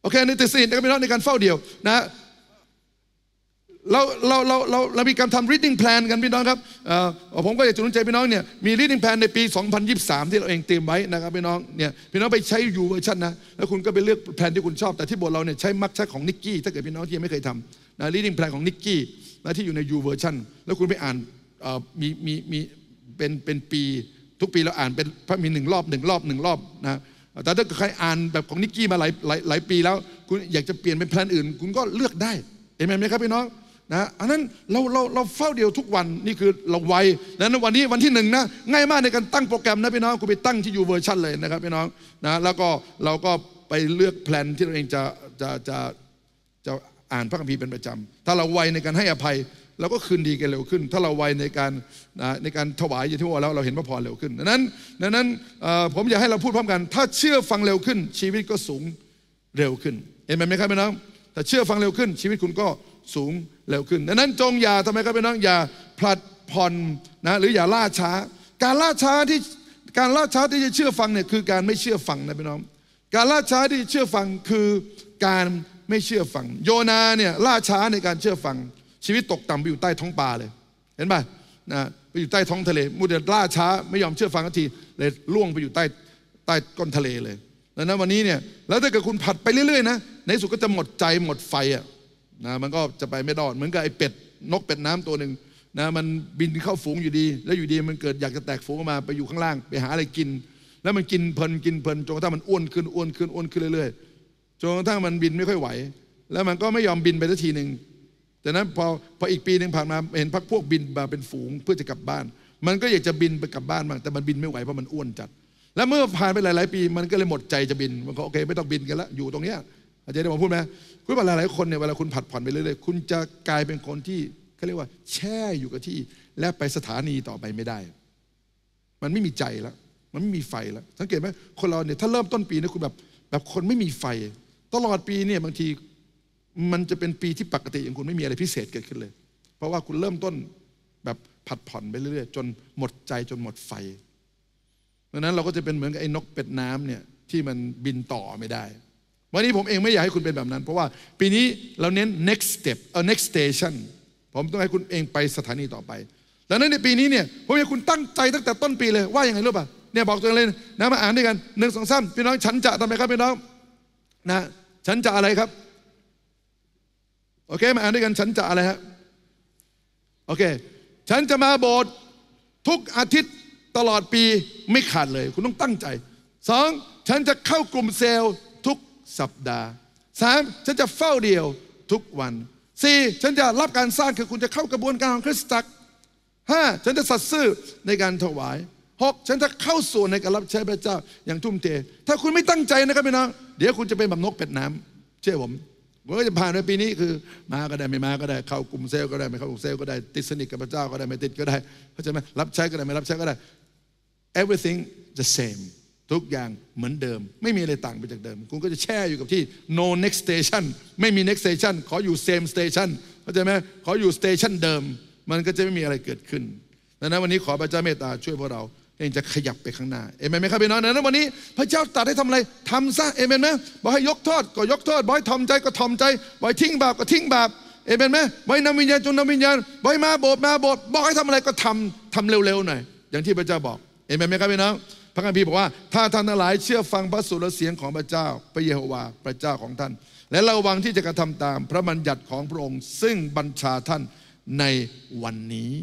โอเคในติดสนิทนะครับพี่น้องในการเฝ้าเดี่ยวนะเราเราเราเราเรามีการทำ reading plan กันพี่น้องครับผมก็อยากจะหนุนใจพี่น้องเนี่ยมี reading plan ในปีสองพันยี่สิบสามที่เราเองเตรียมไว้นะครับพี่น้องเนี่ยพี่น้องไปใช้ U version นะแล้วคุณก็ไปเลือกแผนที่คุณชอบแต่ที่โบสถ์เราเนี่ยใช้มักใช้ของนิกกี้ถ้าเกิดพี่น้องที่ยังไม่เคยทำนะ reading plan ของนิกกี้นะที่อยู่ใน U version แล้วคุณไปอ่านมีมีมีเป็นเป็นปีทุกปีเราอ่านเป็นพระมีหนึ่งรอบหนึ่งรอบหนึ่งรอบนะแต่ถ้าใครอ่านแบบของนิกกี้มาหลายหลายหลายปีแล้วคุณอยากจะเปลี่ยนเป็นแผนอื่นคุณก็เลือกได้เห็นไหมครับพี่น้องนะอันนั้นเราเราเราเฝ้าเดียวทุกวันนี่คือเราไวนั้นวันนี้วันที่หนึ่งนะง่ายมากในการตั้งโปรแกรมนะพี่น้องคุณไปตั้งที่ยูเวอร์ชันเลยนะครับพี่น้องนะแล้วก็เราก็ไปเลือกแพลนที่เราเองจะจะจะจะอ่านพระคัมภีร์เป็นประจำถ้าเราไวในการให้อภัยเราก็คืนดีกันเร็วขึ้นถ้าเราไวในการนะในการถวายอย่างที่ว่าแล้วเราเห็นพระพรเร็วขึ้นดังนั้นดังนั้นผมอยากให้เราพูดพร้อมกันถ้าเชื่อฟังเร็วขึ้นชีวิตก็สูงเร็วขึ้นเห็นไหมครับพี่น้องถ้าเชื่อฟังเร็วขึ้นชีวิตคุณก็สูงเร็วขึ้นดังนั้นจงอย่าทำไมครับพี่น้องอย่าผลัดผ่อนนะหรืออย่าล่าช้าการล่าช้าที่การล่าช้าที่จะเชื่อฟังเนี่ยคือการไม่เชื่อฟังนะพี่น้องการล่าช้าที่จะเชื่อฟังคือการไม่เชื่อฟังโยนาเนี่ยล่าช้าในการเชื่อฟังชีวิตตกต่ำไปอยู่ใต้ท้องปลาเลยเห็นป่ะนะไปอยู่ใต้ท้องทะเลมูเดล่าช้าไม่ยอมเชื่อฟังทันทีเลยล่วงไปอยู่ใต้ใต้ก้นทะเลเลยดังนั้นวันนี้เนี่ยแล้วถ้าเกิดคุณผัดไปเรื่อยๆนะในสุดก็จะหมดใจหมดไฟอ่ะนะมันก็จะไปไม่รอดเหมือนกับไอ้เป็ดนกเป็ดน้ำตัวหนึ่งนะมันบินเข้าฝูงอยู่ดีแล้วอยู่ดีมันเกิดอยากจะแตกฝูงออกมาไปอยู่ข้างล่างไปหาอะไรกินแล้วมันกินเพลินกินเพลินจนกระทั่งมันอ้วนขึ้นอ้วนขึ้นอ้วนขึ้นเรื่อยๆจนกระทั่งมันบินไม่ค่อยไหวแล้วมันก็ไม่ยอมบินไปสักทีหนึ่งแต่นั้นพอพออีกปีหนึ่งผ่านมาเห็นพรรคพวกบินมาเป็นฝูงเพื่อจะกลับบ้านมันก็อยากจะบินไปกลับบ้านบ้างแต่มันบินไม่ไหวเพราะมันอ้วนจัดแล้วเมื่อผ่านไปหลายๆปีมันก็เลยหมดใจจะบินมันก็โอเคไม่ต้องบินกันแล้วอยู่ตรงเนี้ยอาจารย์ได้มาพูดไหมคุณว่าหลายๆคนเนี่ยเวลาคุณผัดผ่อนไปเรื่อยๆคุณจะกลายเป็นคนที่เขาเรียกว่าแช่อยู่กับที่และไปสถานีต่อไปไม่ได้มันไม่มีใจแล้วมันไม่มีไฟแล้วสังเกตไหมคนเราเนี่ยถ้าเริ่มต้นปีนะคุณแบบแบบคนไม่มีไฟตลอดปีเนี่ยบางทีมันจะเป็นปีที่ปกติอย่างคุณไม่มีอะไรพิเศษเกิดขึ้นเลยเพราะว่าคุณเริ่มต้นแบบผัดผ่อนไปเรื่อยๆจนหมดใจจนหมดไฟดังนั้นเราก็จะเป็นเหมือนกับไอ้นกเป็ดน้ำเนี่ยที่มันบินต่อไม่ได้วันนี้ผมเองไม่อยากให้คุณเป็นแบบนั้นเพราะว่าปีนี้เราเน้น next step เออ next station ผมต้องให้คุณเองไปสถานีต่อไปดังนั้นในปีนี้เนี่ยผมอยากให้คุณตั้งใจตั้งแต่ต้นปีเลยว่าอย่างไรรู้ป่ะเนี่ยบอกตัวเองเลยนะมาอ่านด้วยกันหนึ่งสองสามพี่น้องฉันจะทำไมครับพี่น้องนะฉันจะอะไรครับโอเคมาอ่านด้วยกันฉันจะอะไรฮะโอเคฉันจะมาโบสถ์ทุกอาทิตย์ตลอดปีไม่ขาดเลยคุณต้องตั้งใจสองฉันจะเข้ากลุ่มเซลล์ทุกสัปดาห์สามฉันจะเฝ้าเดี่ยวทุกวันสี่ฉันจะรับการสร้างคือคุณจะเข้ากระบวนการของคริสตจักรห้าฉันจะสัตย์ซื่อในการถวายหกฉันจะเข้าสู่ในการรับใช้พระเจ้าอย่างทุ่มเทถ้าคุณไม่ตั้งใจนะครับพี่น้องเดี๋ยวคุณจะเป็นแบบนกเป็ดน้ำเชื่อผมผมก็จะผ่านในปีนี้คือมาก็ได้ไม่มาก็ได้เข้ากลุ่มเซลล์ก็ได้ไม่เข้ากลุ่มเซลล์ก็ได้ติดสนิทกับพระเจ้าก็ได้ไม่ติดก็ได้เข้าใจไหมรับใช้ก็ได้ไม่รับใช้ก็ได้ everything the same ทุกอย่างเหมือนเดิมไม่มีอะไรต่างไปจากเดิมคุณก็จะแช่อยู่กับที่ no next station ไม่มี next station ขออยู่ same station เข้าใจไหมขออยู่ station เดิมมันก็จะไม่มีอะไรเกิดขึ้นดังนั้นวันนี้ขอพระเจ้าเมตตาช่วยพวกเราเองจะขยับไปข้างหน้าเอเมนไหมครับพี่น้องดังนั้นวันนี้พระเจ้าตรัสให้ทำอะไรทำซะเอเมนไหมบอกให้ยกโทษก็ยกโทษบอกให้ทอมใจก็ทอมใจบอกให้ทิ้งบาปก็ทิ้งบาปเอเมนไหมบอกให้นำวิญญาณจงนำวิญญาณบอกให้มาโบสถ์มาโบสถ์บอกให้ทำอะไรก็ทำทำเร็วๆหน่อยอย่างที่พระเจ้าบอกเอเมนไหมครับพี่น้องพระคัมภีร์บอกว่าถ้าท่านทั้งหลายเชื่อฟังพระสุรเสียงของพระเจ้าพระเยโฮวาห์พระเจ้าของท่านและระวังที่จะกระทำตามพระบัญญัติของพระองค์ซึ่งบัญชาท่านในวันนี้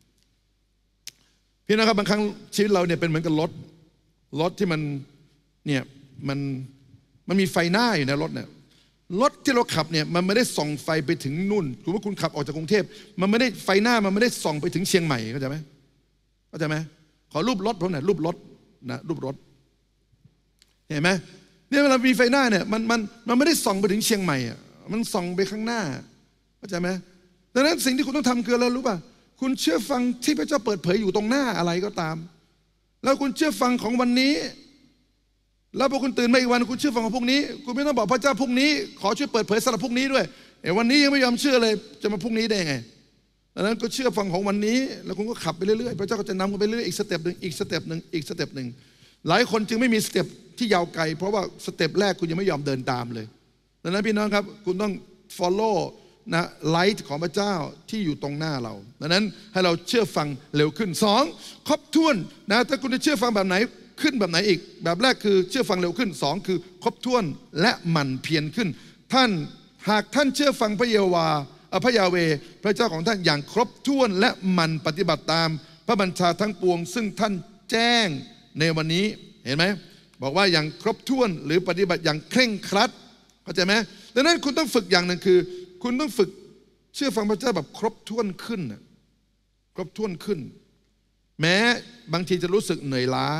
พี่นะครับบางครั้งชีวิตเราเนี่ยเป็นเหมือนกับรถรถที่มันเนี่ยมันมันมีไฟหน้าอยู่ในรถเนี่ยรถที่เราขับเนี่ยมันไม่ได้ส่องไฟไปถึงนู่นถือว่าคุณขับออกจากกรุงเทพมันไม่ได้ไฟหน้ามันไม่ได้ส่องไปถึงเชียงใหม่เข้าใจไหมเข้าใจไหมขอรูปรถผมหน่อยรูปรถนะรูปรถเห็นไหมเนี่ยเวลามีไฟหน้าเนี่ยมันมันมันไม่ได้ส่องไปถึงเชียงใหม่อ่ะมันส่องไปข้างหน้าเข้าใจไหมดังนั้นสิ่งที่คุณต้องทำคืออะไรรู้ป่ะคุณเชื่อฟังที่พระเจ้าเปิดเผยอยู่ตรงหน้าอะไรก็ตามแล้วคุณเชื่อฟังของวันนี้แล้วพอคุณตื่นมาอีกวันคุณเชื่อฟังของพรุ่งนี้คุณไม่ต้องบอกพระเจ้าพรุ่งนี้ขอช่วยเปิดเผยสำหรับพรุ่งนี้ด้วยเอ้วันนี้ยังไม่ยอมเชื่อเลยจะมาพรุ่งนี้ได้ไงดังนั้นก็เชื่อฟังของวันนี้แล้วคุณก็ขับไปเรื่อยๆพระเจ้าก็จะนำคุณไปเรื่อยอีกสเต็ปหนึ่งอีกสเต็ปหนึ่งอีกสเต็ปหนึ่งหลายคนจึงไม่มีสเต็ปที่ยาวไกลเพราะว่าสเต็ปแรกคุณยังไม่ยอมเดินตามเลยดังนั้นพี่น้องครับคุณต้อง follow นะไลท์ของพระเจ้าที่อยู่ตรงหน้าเราดังนั้นให้เราเชื่อฟังเร็วขึ้นสองครบถ้วนนะถ้าคุณจะเชื่อฟังแบบไหนขึ้นแบบไหนอีกแบบแรกคือเชื่อฟังเร็วขึ้นสองคือครบถ้วนและหมั่นเพียรขึ้นท่านหากท่านเชื่อฟังพระเยโฮวาพระยาเวห์พระเจ้าของท่านอย่างครบถ้วนและหมั่นปฏิบัติตามพระบัญชาทั้งปวงซึ่งท่านแจ้งในวันนี้เห็นไหมบอกว่าอย่างครบถ้วนหรือปฏิบัติอย่างเคร่งครัดเข้าใจไหมดังนั้นคุณต้องฝึกอย่างหนึ่งคือคุณต้องฝึกเชื่อฟังพระเจ้าแบบครบถ้วนขึ้นครบถ้วนขึ้นแม้บางทีจะรู้สึกเหนื่อยล้า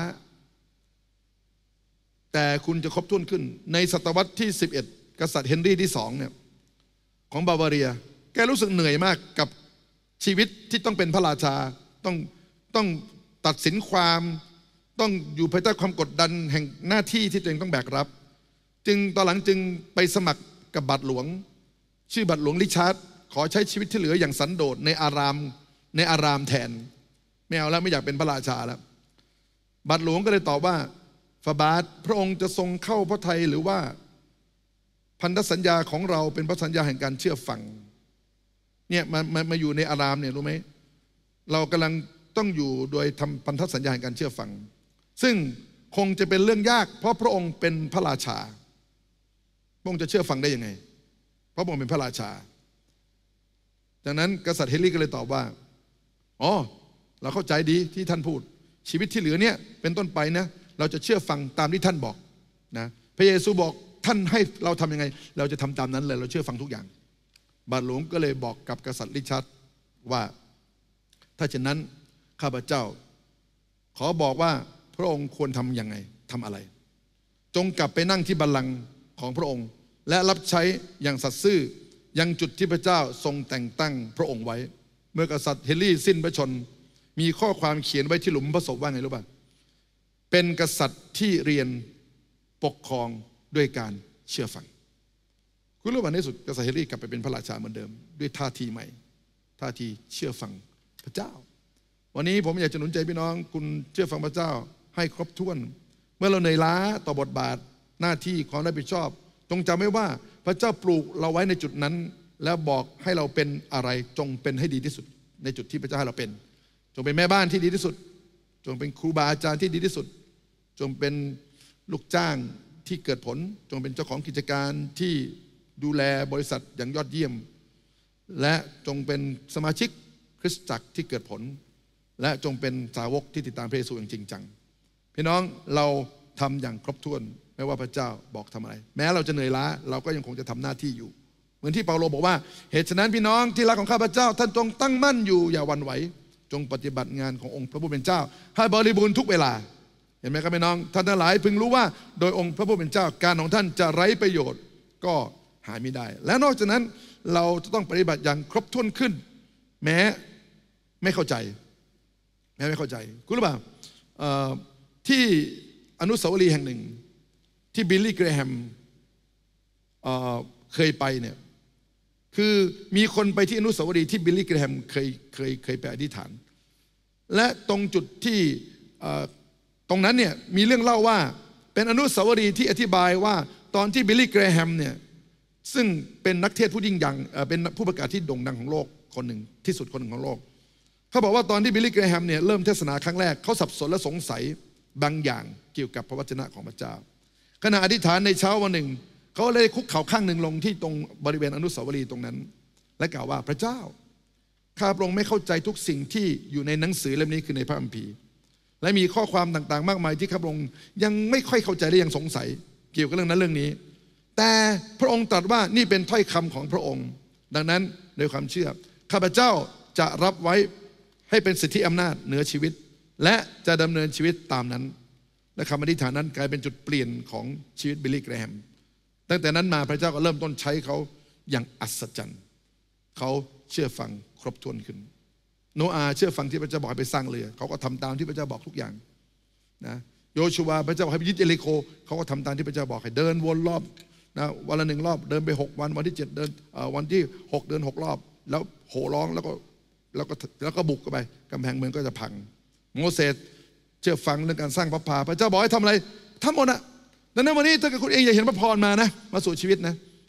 แต่คุณจะครบถ้วนขึ้นในศตวรรษที่สิบเอ็ดกษัตริย์เฮนรี่ที่สองเนี่ยของบาวาเรียแกรู้สึกเหนื่อยมากกับชีวิตที่ต้องเป็นพระราชาต้องต้องตัดสินความต้องอยู่ภายใต้ความกดดันแห่งหน้าที่ที่ตัวเองต้องแบกรับจึงตอนหลังจึงไปสมัครกับบาทหลวงชื่อบาทหลวงริชาร์ดขอใช้ชีวิตที่เหลืออย่างสันโดษในอารามในอารามแทนไม่เอาแล้วไม่อยากเป็นพระราชาแล้วบาทหลวงก็เลยตอบว่าฟาบาทพระองค์จะทรงเข้าพระทัยหรือว่าพันธสัญญาของเราเป็นพันธสัญญาแห่งการเชื่อฟังเนี่ยมามามาอยู่ในอารามเนี่ยรู้ไหมเรากำลังต้องอยู่โดยทำพันธสัญญาแห่งการเชื่อฟังซึ่งคงจะเป็นเรื่องยากเพราะพระองค์เป็นพระราชาพระองค์จะเชื่อฟังได้ยังไงเพราะพระองค์เป็นพระราชาดังนั้นกษัตริย์เฮนรี่ก็เลยตอบว่าอ๋อเราเข้าใจดีที่ท่านพูดชีวิตที่เหลือเนี่ยเป็นต้นไปนะเราจะเชื่อฟังตามที่ท่านบอกนะพระเยซูบอกท่านให้เราทำยังไงเราจะทำตามนั้นเลยเราเชื่อฟังทุกอย่างบาทหลวงก็เลยบอกกับกษัตริย์ริชาร์ดว่าถ้าเช่นนั้นข้าพเจ้าขอบอกว่าพระองค์ควรทำยังไงทำอะไรจงกลับไปนั่งที่บัลลังก์ของพระองค์และรับใช้อย่างสัตย์ซื่อยังจุดที่พระเจ้าทรงแต่งตั้งพระองค์ไว้เมื่อกษัตริย์เฮนรี่สิ้นพระชนม์มีข้อความเขียนไว้ที่หลุมพระศพว่าไงรู้ป่ะเป็นกษัตริย์ที่เรียนปกครองด้วยการเชื่อฟังคุณรู้ป่ะในสุดกษัตริย์เฮนรี่กลับไปเป็นพระราชาเหมือนเดิมด้วยท่าทีใหม่ท่าทีเชื่อฟังพระเจ้าวันนี้ผมอยากจะหนุนใจพี่น้องคุณเชื่อฟังพระเจ้าให้ครบถ้วนเมื่อเราเหนื่อยล้าต่อบทบาทหน้าที่ความรับผิดชอบจงจำไว้ว่าพระเจ้าปลูกเราไว้ในจุดนั้นแล้วบอกให้เราเป็นอะไรจงเป็นให้ดีที่สุดในจุดที่พระเจ้าให้เราเป็นจงเป็นแม่บ้านที่ดีที่สุดจงเป็นครูบาอาจารย์ที่ดีที่สุดจงเป็นลูกจ้างที่เกิดผลจงเป็นเจ้าของกิจการที่ดูแลบริษัทอย่างยอดเยี่ยมและจงเป็นสมาชิกคริสตจักรที่เกิดผลและจงเป็นสาวกที่ติดตามพระเยซูอย่างจริงจังพี่น้องเราทำอย่างครบถ้วนไม่ว่าพระเจ้าบอกทำอะไรแม้เราจะเหนื่อยล้าเราก็ยังคงจะทำหน้าที่อยู่เหมือนที่เปาโลบอกว่าเหตุฉะนั้นพี่น้องที่รักของข้าพเจ้าท่านจงตั้งมั่นอยู่อย่าหวั่นไหวจงปฏิบัติงานขององค์พระผู้เป็นเจ้าให้บริบูรณ์ทุกเวลาเห็นไหมครับพี่น้องท่านทั้งหลายพึงรู้ว่าโดยองค์พระผู้เป็นเจ้าการของท่านจะไร้ประโยชน์ก็หาไม่ได้และนอกจากนั้นเราจะต้องปฏิบัติอย่างครบถ้วนขึ้นแม้ไม่เข้าใจแม้ไม่เข้าใจคุณรู้ป่ะที่อนุสาวรีย์แห่งหนึ่งที่บิลลี่เกรแฮมเเคยไปเนี่ยคือมีคนไปที่อนุสาวรีย์ที่บิลลี่เกรแฮมเคยเคยเคยไปอธิษฐานและตรงจุดที่ตรงนั้นเนี่ยมีเรื่องเล่าว่าเป็นอนุสาวรีย์ที่อธิบายว่าตอนที่บิลลี่เกรแฮมเนี่ยซึ่งเป็นนักเทศผู้ยิ่งใหญ่เป็นผู้ประกาศที่โด่งดังของโลกคนหนึ่งที่สุดคนหนึ่งของโลกเขาบอกว่าตอนที่บิลลี่เกรแฮมเนี่ยเริ่มเทศนาครั้งแรกเขาสับสนและสงสัยบางอย่างเกี่ยวกับพระวจนะของพระเจ้าขณะอธิษฐานในเช้าวันหนึ่งเขาเลยคุกเข่าข้างหนึ่งลงที่ตรงบริเวณอนุสาวรีย์ตรงนั้นและกล่าวว่าพระเจ้าข้าพระองค์ไม่เข้าใจทุกสิ่งที่อยู่ในหนังสือเล่มนี้คือในพระคัมภีร์และมีข้อความต่างๆมากมายที่ข้าพระองค์ยังไม่ค่อยเข้าใจและยังสงสัยเกี่ยวกับเรื่องนั้นเรื่องนี้แต่พระองค์ตรัสว่านี่เป็นถ้อยคำของพระองค์ดังนั้นโดยความเชื่อข้าพเจ้าจะรับไว้ให้เป็นสิทธิอำนาจเหนือชีวิตและจะดำเนินชีวิตตามนั้นและคำอธิษฐานนั้นกลายเป็นจุดเปลี่ยนของชีวิตบิลลี่เกรแฮมตั้งแต่นั้นมาพระเจ้าก็เริ่มต้นใช้เขาอย่างอัศจรรย์เขาเชื่อฟังครบถ้วนขึ้นโนอาห์เชื่อฟังที่พระเจ้าบอกให้ไปสร้างเรือเขาก็ทำตามที่พระเจ้าบอกทุกอย่างนะโยชูวาพระเจ้าบอกให้ไปยึดเยริโคเขาก็ทำตามที่พระเจ้าบอกให้เดินวนรอบนะวันละหนึ่งรอบเดินไปหกวันวันที่เจ็ดเดินวันที่หกเดินหกรอบแล้วโห่ร้องแล้วก็แล้วก็แล้วก็บุกเข้าไปกำแพงเมืองก็จะพังโมเสสเชื่อฟังเรื่องการสร้างพระพาพระเจ้าบอกให้ทำอะไรทำหมดอะดังนั้นวันนี้ถ้าเกิดคุณเองอยากเห็นพระพรมานะมาสู่ชีวิตนะ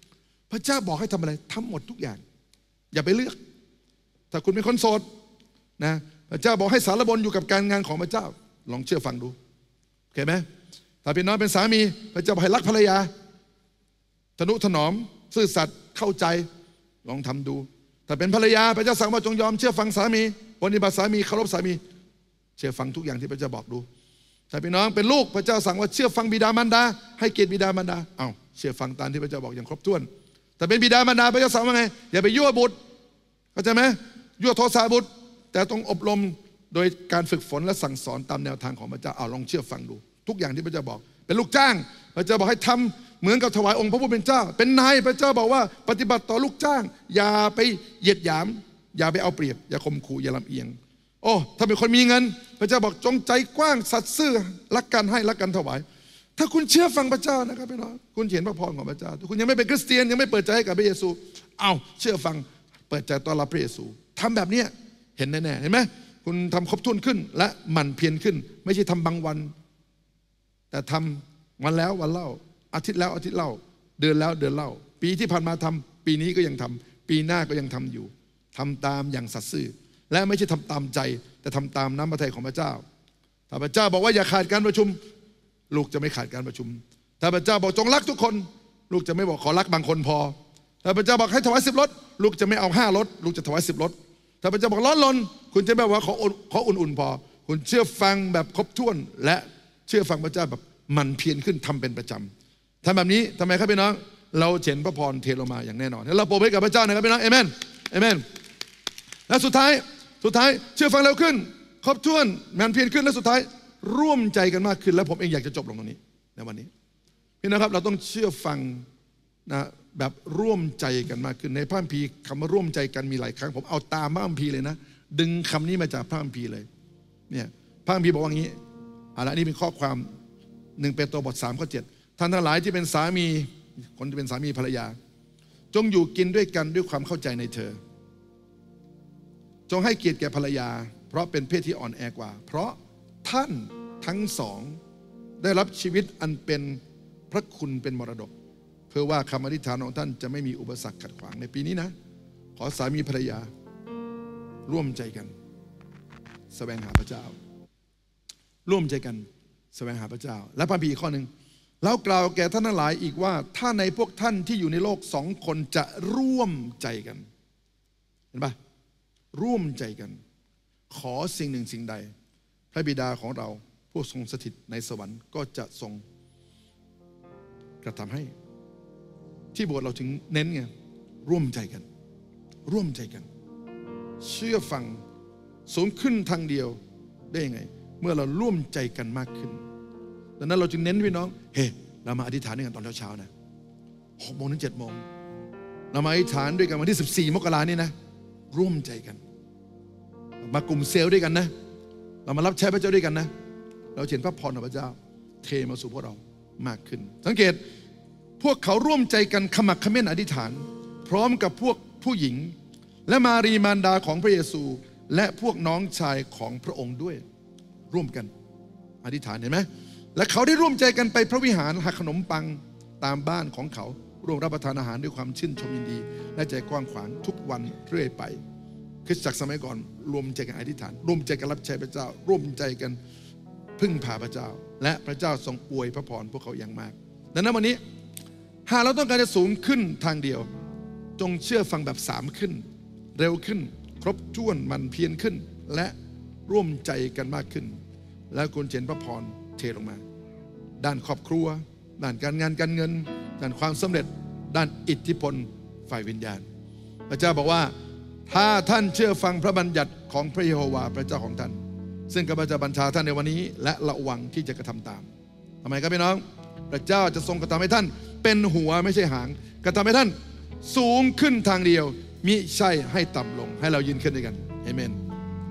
พระเจ้าบอกให้ทำอะไรทำหมดทุกอย่างอย่าไปเลือกถ้าคุณเป็นคนโสดนะพระเจ้าบอกให้สารบนอยู่กับการงานของพระเจ้าลองเชื่อฟังดูโอเคไหมถ้าเป็นน้องเป็นสามีพระเจ้าบอกให้รักภรรยาทนุถนอมซื่อสัตย์เข้าใจลองทำดูถ้าเป็นภรรยาพระเจ้าสั่งว่าจงยอมเชื่อฟังสามีปฏิบัติสามีเคารพสามีเชื่อฟังทุกอย่างที่พระเจ้าบอกดูถ้าเป็นน้องเป็นลูกพระเจ้าสั่งว่าเชื่อฟังบิดามารดาให้เกียรติบิดามารดาเอาเชื่อฟังตามที่พระเจ้าบอกอย่างครบถ้วนแต่เป็นบิดามารดาพระเจ้าสั่งว่าไงอย่าไปยั่วบุตรเข้าใจไหมยั่วโทสะบุตรแต่ต้องอบรมโดยการฝึกฝนและสั่งสอนตามแนวทางของพระเจ้าเอาลองเชื่อฟังดูทุกอย่างที่พระเจ้าบอกเป็นลูกจ้างพระเจ้าบอกให้ทำเหมือนกับถวายองค์พระผู้เป็นเจ้าเป็นนายพระเจ้าบอกว่าปฏิบัติต่อลูกจ้างอย่าไปเหยียดหยามอย่าไปเอาเปรียบอย่าข่มขู่อย่าลำเอียงโอ้ถ้าเป็นคนมีเงินพระเจ้าบอกจงใจกว้างสัตย์ซื่อรักกันให้รักกันถวายถ้าคุณเชื่อฟังพระเจ้านะครับพี่น้องคุณเห็นพระพรของพระเจ้าคุณยังไม่เป็นคริสเตียนยังไม่เปิดใจให้กับพระเยซูเอาเชื่อฟังเปิดใจต้อนรับพระเยซูทำแบบนี้เห็นแน่ๆเห็นไหมคุณทำครบถ้วนขึ้นและหมั่นเพียรขึ้นไม่ใช่ทำบางวันแต่ทำวันแล้ววันเล่าอาทิตย์แล้วอาทิตย์เล่าเดือนแล้วเดือนเล่าปีที่ผ่านมาทำปีนี้ก็ยังทำปีหน้าก็ยังทำอยู่ทำตามอย่างสัตย์ซื่อและไม่ใช่ทำตามใจแต่ทำตามน้ำพระทัยของพระเจ้าถ้าพระเจ้าบอกว่าอย่าขาดการประชุมลูกจะไม่ขาดการประชุมถ้าพระเจ้าบอกจงรักทุกคนลูกจะไม่บอกขอรักบางคนพอถ้าพระเจ้าบอกให้ถวายสิบรถลูกจะไม่เอาห้ารถลูกจะถวายสิบรถถ้าพระเจ้าบอกร้อนรนคุณจะไม่บอกว่าขอขออุ่นๆพอคุณเชื่อฟังแบบครบถ้วนและเชื่อฟังพระเจ้าแบบมันเพียรขึ้นทำเป็นประจำทำแบบนี้ทำไมครับพี่น้องเราเห็นพระพรเทลงมาอย่างแน่นอนเราโปรดให้กับพระเจ้านะครับพี่น้องเอเมนเอเมนและสุดท้ายสุดท้ายเชื่อฟังเร็วขึ้นครบถ้วนมันเพียรขึ้นและสุดท้ายร่วมใจกันมากขึ้นแล้วผมเองอยากจะจบลงตรงนี้ในวันนี้พี่นะครับเราต้องเชื่อฟังนะแบบร่วมใจกันมากขึ้นในพระคัมภีร์คำว่าร่วมใจกันมีหลายครั้งผมเอาตามพระคัมภีร์เลยนะดึงคำนี้มาจากพระคัมภีร์เลยเนี่ยพระคัมภีร์บอกว่างี้เอาละนี่เป็นข้อความหนึ่งเปโตรบทสามข้อเจ็ดท่านทั้งหลายที่เป็นสามีคนที่เป็นสามีภรรยาจงอยู่กินด้วยกันด้วยความเข้าใจในเธอจงให้เกียรติแก่ภรรยาเพราะเป็นเพศที่อ่อนแอกว่าเพราะท่านทั้งสองได้รับชีวิตอันเป็นพระคุณเป็นมรดกเพื่อว่าคำอธิษฐานของท่านจะไม่มีอุปสรรคขัดขวางในปีนี้นะขอสามีภรรยาร่วมใจกันแสวงหาพระเจ้าร่วมใจกันแสวงหาพระเจ้าและพระบีข้อหนึ่งแล้วกล่าวแก่ท่านทั้งหลายอีกว่าถ้าในพวกท่านที่อยู่ในโลกสองคนจะร่วมใจกันเห็นปะร่วมใจกันขอสิ่งหนึ่งสิ่งใดพระบิดาของเราผู้ทรงสถิตในสวรรค์ก็จะทรงกระทำให้ที่โบสถ์เราถึงเน้นไงร่วมใจกันร่วมใจกันเชื่อฟังสูงขึ้นทางเดียวได้ยังไงเมื่อเราร่วมใจกันมากขึ้นดังนั้นเราจึงเน้นพี่น้องเฮ้ hey, เรามาอธิษฐานด้วยกันตอนเช้าๆนะหกโมงถึงเจ็ดโมงเรามาอธิษฐานด้วยกันวันที่สิบสี่มกรานี่นะร่วมใจกันมากลุ่มเซลล์ด้วยกันนะเรามารับใช้พระเจ้าด้วยกันนะเราเห็นพระพรของพระเจ้าเทมาสู่พวกเรามากขึ้นสังเกตพวกเขาร่วมใจกันขมักเขม้นอธิษฐานพร้อมกับพวกผู้หญิงและมารีมารดาของพระเยซูและพวกน้องชายของพระองค์ด้วยร่วมกันอธิษฐานเห็นไหมและเขาได้ร่วมใจกันไปพระวิหารหักขนมปังตามบ้านของเขาร่วมรับประทานอาหารด้วยความชื่นชมยินดีและใจกว้างขวางทุกวันเรื่อยไปคริสตจักรสมัยก่อนรวมใจกันอธิษฐานร่วมใจกันรับใช้พระเจ้าร่วมใจกันพึ่งพาพระเจ้าและพระเจ้าทรงอวยพระพรพวกเขาอย่างมากดังนั้นวันนี้หากเราต้องการจะสูงขึ้นทางเดียวจงเชื่อฟังแบบสามขึ้นเร็วขึ้นครบถ้วนมันเพียรขึ้นและร่วมใจกันมากขึ้นแล้วคุณเห็นพระพรเทลงมาด้านครอบครัวด้านการงานการเงินด้านความสำเร็จด้านอิทธิพลฝ่ายวิญญาณพระเจ้าบอกว่าถ้าท่านเชื่อฟังพระบัญญัติของพระเยโฮวาห์พระเจ้าของท่านซึ่งข้าพเจ้าบัญชาท่านในวันนี้และระวังที่จะกระทำตามทำไมครับพี่น้องพระเจ้าจะทรงกระทำให้ท่านเป็นหัวไม่ใช่หางกระทำให้ท่านสูงขึ้นทางเดียวมิใช่ให้ต่ำลงให้เรายืนขึ้นด้วยกันเอเมน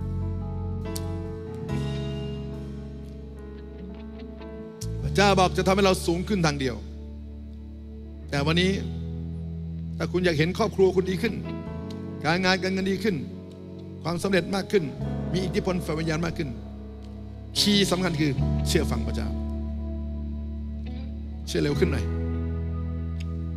พระเจ้าบอกจะทำให้เราสูงขึ้นทางเดียวแต่วันนี้ถ้าคุณอยากเห็นครอบครัวคุณดีขึ้นการงานการเงินดีขึ้นความสำเร็จมากขึ้นมีอิทธิพลฝ่ายวิญญาณมากขึ้นคีย์สำคัญคือเชื่อฟังพระเจ้าเชื่อเร็วขึ้นหน่อย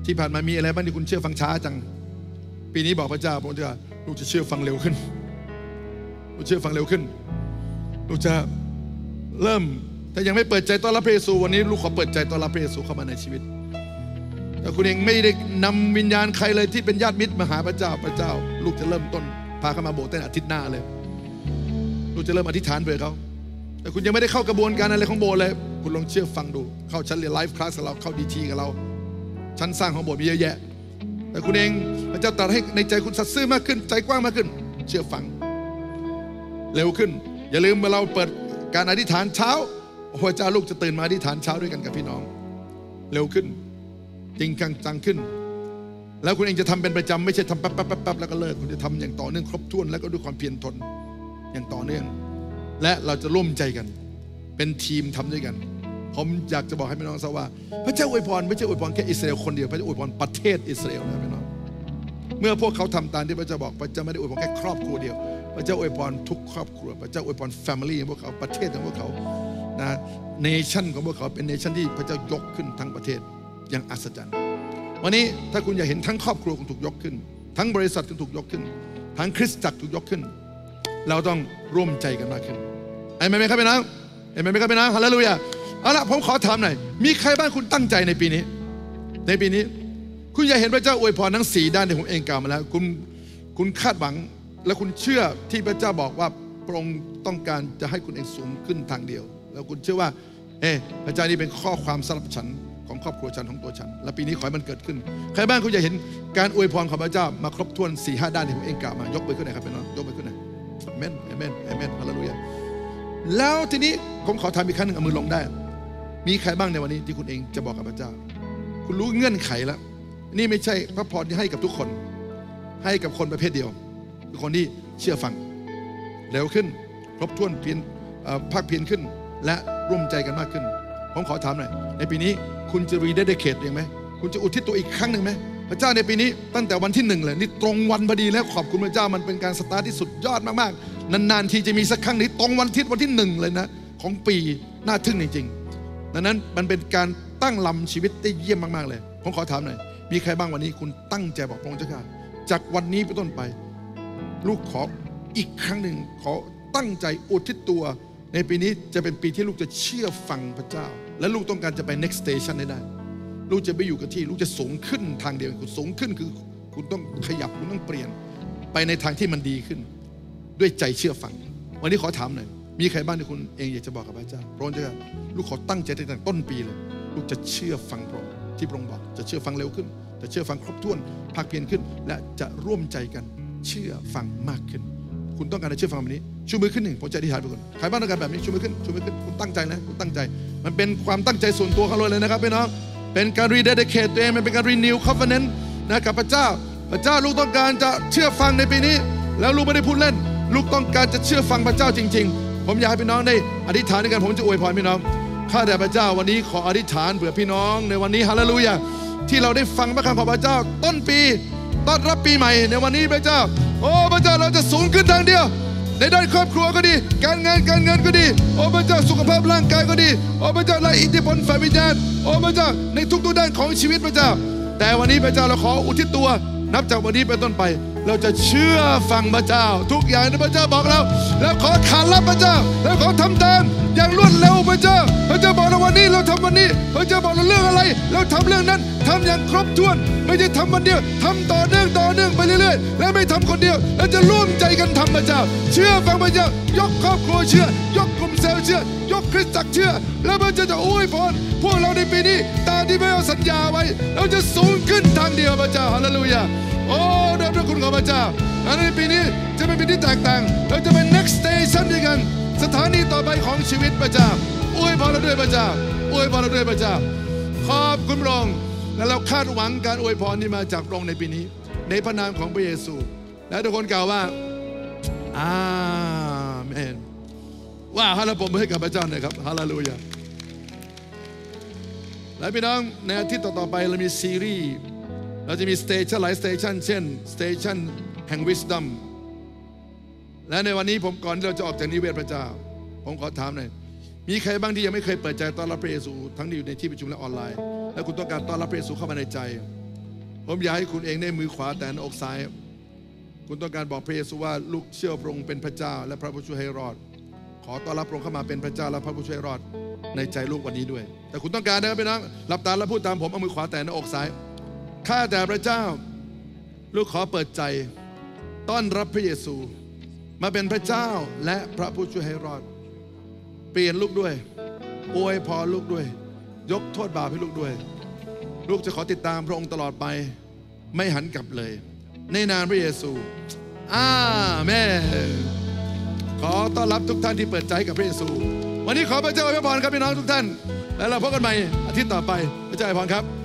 ที่ผ่านมามีอะไรบ้างที่คุณเชื่อฟังช้าจังปีนี้บอกพระเจ้าผมจะลูกจะเชื่อฟังเร็วขึ้นลูกเชื่อฟังเร็วขึ้นลูกจะเริ่มถ้ายังไม่เปิดใจต้อนรับพระเยซูวันนี้ลูกขอเปิดใจต้อนรับพระเยซูเข้ามาในชีวิตถ้าคุณเองไม่ได้นำวิญญาณใครเลยที่เป็นญาติมิตรมาหาพระเจ้าพระเจ้าลูกจะเริ่มต้นพาเขามาโบสถ์ตั้งแต่อาทิตย์หน้าเลยลูกจะเริ่มอธิษฐานเผื่อเขาแต่คุณยังไม่ได้เข้ากระบวนการอะไรของโบสถ์เลยคุณลองเชื่อฟังดูเข้าชั้นเรียนไลฟ์คลาสกับเราเข้าดีทีกับเราชั้นสร้างของโบสถ์มีเยอะแยะแต่คุณเองพระเจ้าตรัสให้ในใจคุณสัตย์ซื่อมากขึ้นใจกว้างมากขึ้นเชื่อฟังเร็วขึ้นอย่าลืมเมื่อเราเปิดการอธิษฐานเช้าพระเจ้าลูกจะตื่นมาอธิษฐานเช้าด้วยกันกับพี่น้องเร็วขึ้นจริงจังขึ้นแล้วคุณเองจะทำเป็นประจำไม่ใช่ทำแป๊บแป๊บแป๊บแล้วก็เลิกคุณจะทำอย่างต่อเนื่องครบถ้วนแล้วก็ด้วยความเพียรทนอย่างต่อเนื่องและเราจะร่วมใจกันเป็นทีมทำด้วยกันผมอยากจะบอกให้พี่น้องทราบว่าพระเจ้าอวยพรไม่ใช่อวยพรแค่อิสราเอลคนเดียวพระเจ้าอวยพรประเทศอิสราเอลนะพี่น้องเมื่อพวกเขาทำตามที่พระเจ้าบอกพระเจ้าไม่ได้อวยพรแค่ครอบครัวเดียวพระเจ้าอวยพรทุกครอบครัวพระเจ้าอวยพรแฟมิลี่ของพวกเขาประเทศของพวกเขานะเนชั่นของพวกเขาเป็นเนชั่นที่พระเจ้ายกขึ้นทั้งประเทศอย่างอัศจรรย์วันนี้ถ้าคุณอยากเห็นทั้งครอบครัวคุณถูกยกขึ้นทั้งบริษัทคุณถูกยกขึ้นทั้งคริสตจักรถูกยกขึ้นเราต้องร่วมใจกันมากขึ้นเอเมนไหมครับพี่น้องเอเมนไหมครับพี่น้องฮาเลลูยาเอาละผมขอถามหน่อยมีใครบ้างคุณตั้งใจในปีนี้ในปีนี้คุณอยากเห็นพระเจ้าอวยพรทั้งสี่ด้านที่ผมเองกล่าวมาแล้วคุณคุณคาดหวังและคุณเชื่อที่พระเจ้าบอกว่าพระองค์ต้องการจะให้คุณเองสูงขึ้นทางเดียวแล้วคุณเชื่อว่าเอพระเจ้านี่เป็นข้อความสำหรับฉันของครอบครัวฉันของตัวฉันและปีนี้ขอให้มันเกิดขึ้นใครบ้างคุณอยากเห็นการอวยพรของพระเจ้ามาครบถ้วนสี่ห้าด้านที่ผมเองกล่าวมายกมือขึ้นหน่อยครับพี่น้องยกมือขึ้นหน่อยเอเมนเอเมนเอเมนฮาเลลูยาแล้วทีนี้ผมขอถามอีกครั้งหนึ่งเอามือลงได้มีใครบ้างในวันนี้ที่คุณเองจะบอกกับพระเจ้าคุณรู้เงื่อนไขแล้วนี่ไม่ใช่พระพรที่ให้กับทุกคนให้กับคนประเภทเดียวคือคนที่เชื่อฟังเร็วขึ้นครบถ้วนเพียรภาคเพียรขึ้นและร่วมใจกันมากขึ้นผมขอถามหน่อยในปีนี้คุณจะรีเดดิเคทเองไหมคุณจะอุทิศตัวอีกครั้งหนึ่งไหมพระเจ้าในปีนี้ตั้งแต่วันที่หนึ่งเลยนี่ตรงวันพอดีแล้วขอบคุณพระเจ้ามันเป็นการสตาร์ทที่สุดยอดมากๆนานๆทีจะมีสักครั้งนี้ตรงวันที่วันที่หนึ่งเลยนะของปีน่าทึ่งจริงๆดังนั้นมันเป็นการตั้งลำชีวิตได้เยี่ยมมากๆเลยผมขอถามหน่อยมีใครบ้างวันนี้คุณตั้งใจบอกพระองค์เจ้าข้าจากวันนี้เป็นต้นไปลูกขออีกครั้งหนึ่งขอตั้งใจอุทิศตัวในปีนี้จะเป็นปีที่ลูกจะเชื่อฟังพระเจ้าและลูกต้องการจะไป next station ได้ลูกจะไม่อยู่กับที่ลูกจะสูงขึ้นทางเดียวคุณสูงขึ้นคือคุณต้องขยับคุณต้องเปลี่ยนไปในทางที่มันดีขึ้นด้วยใจเชื่อฟังวันนี้ขอถามหน่อยมีใครบ้างที่คุณเองอยากจะบอกกับพระเจ้าพระองค์เจ้าลูกขอตั้งใจตั้งแต่ต้นปีเลยลูกจะเชื่อฟังพระองค์ที่พระองค์บอกจะเชื่อฟังเร็วขึ้นจะเชื่อฟังครบถ้วนภาคเพียรขึ้นและจะร่วมใจกันเชื่อฟังมากขึ้นคุณต้องการจะเชื่อฟังแบบนี้ชูมือขึ้นหนึ่งผมจะอธิษฐานไปก่อนใครบ้างต้องการแบบนี้ชูมือขึ้นชูมือขึ้นคุณตั้งใจนะคุณตั้งใจมันเป็นความตั้งใจส่วนตัวของเราเลยนะครับพี่น้องเป็นการรีเดดิเคทตัวเองมันเป็นการรีนิวคอฟเวเนนต์นะกับพระเจ้าพระเจ้าลูกต้องการจะเชื่อฟังในปีนี้แล้วลูกไม่ได้พูดเล่นลูกต้องการจะเชื่อฟังพระเจ้าจริงๆผมอยากให้พี่น้องได้อธิษฐานด้วยกันผมจะอวยพรพี่น้องข้าแต่พระเจ้าวันนี้ขออธิษฐานเผื่อพี่น้องในวันนี้ฮาเลลูยาที่เราได้ฟังพระคำของพระเจ้าต้นปีต้อนรับปีใหม่ในวันนี้พระเจ้าโอ้พระเจ้าเราจะสูงขึ้นทางเดียวในด้านครอบครัวก็ดีการงานการเงินก็ดีโอ้พระเจ้าสุขภาพร่างกายก็ดีโอ้พระเจ้าและอิทธิพลฝ่ายวิญญาณโอ้พระเจ้าในทุกๆด้านของชีวิตพระเจ้าแต่วันนี้พระเจ้าเราขออุทิศตัวนับจากวันนี้เป็นต้นไปเราจะเชื่อฟังพระเจ้าทุกอย่างที่พระเจ้าบอกเราแล้วขอขานรับพระเจ้าแล้วขอทำตามอย่างรวดเร็วพระเจ้าพระเจ้าบอกเราวันนี้เราทำวันนี้พระเจ้าบอกเราเรื่องอะไรเราทำเรื่องนั้นทำอย่างครบถ้วนไม่ใช่ทำวันเดียวทำต่อเนื่องต่อเนื่องไปเรื่อยๆและไม่ทำคนเดียวเราจะร่วมใจกันทำพระเจ้าเชื่อฟังพระเจ้ายกครอบครัวเชื่อยกกลุ่มเซลล์เชื่อยกคริสตจักรเชื่อแล้วพระเจ้าจะอวยพรพวกเราในปีนี้ตามที่พระเจ้าสัญญาไว้เราจะสูงขึ้นทางเดียวพระเจ้าฮาเลลูยาโอ้ด้วยพระคุณของพระเจ้าในปีนี้จะเป็นปีที่แตกต่างเราจะเป็น next station ด้วยกันสถานีต่อไปของชีวิตพระเจ้าอวยพรเราด้วยพระเจ้าอวยพรเราด้วยพระเจ้าขอบคุณพระองค์และเราคาดหวังการอวยพรที่มาจากพระองค์ในปีนี้ในพระนามของพระเยซูและทุกคนกล่าวว่าอาเมนว่าฮาเลลูยาให้กับพระเจ้าหน่อยครับฮาเลลูยาและพี่น้องในอาทิตย์ต่อๆไปเรามีซีรีส์เราจะมีสเตชันหลายสเตชันเช่นสเตชันแห่ง Wisdom และในวันนี้ผมก่อนที่เราจะออกจากนิเวศพระเจ้าผมขอถามหน่อยมีใครบ้างที่ยังไม่เคยเปิดใจต้อนรับพระเยซูทั้งที่อยู่ในที่ประชุมและออนไลน์และคุณต้องการต้อนรับพระเยซูเข้ามาในใจผมอยากให้คุณเองได้มือขวาแต่หน้าอกซ้ายคุณต้องการบอกพระเยซูว่าลูกเชื่อพระองค์เป็นพระเจ้าและพระผู้ช่วยให้รอดขอต้อนรับพระองค์เข้ามาเป็นพระเจ้าและพระผู้ช่วยให้รอดในใจลูกวันนี้ด้วยแต่คุณต้องการนะครับพี่น้องหลับตาแล้วพูดตามผมเอามือขวาแต่หน้าอกซ้ายข้าแต่พระเจ้าลูกขอเปิดใจต้อนรับพระเยซูมาเป็นพระเจ้าและพระผู้ช่วยให้รอดเปลี่ยนลูกด้วยอวยพรลูกด้วยยกโทษบาปให้ลูกด้วยลูกจะขอติดตามพระองค์ตลอดไปไม่หันกลับเลยในนามพระเยซูอาเมนขอต้อนรับทุกท่านที่เปิดใจกับพระเยซูวันนี้ขอพระเจ้าอวยพรครับพี่น้องทุกท่านแล้วเราพบกันใหม่อาทิตย์ต่อไปพระเจ้าอวยพรครับ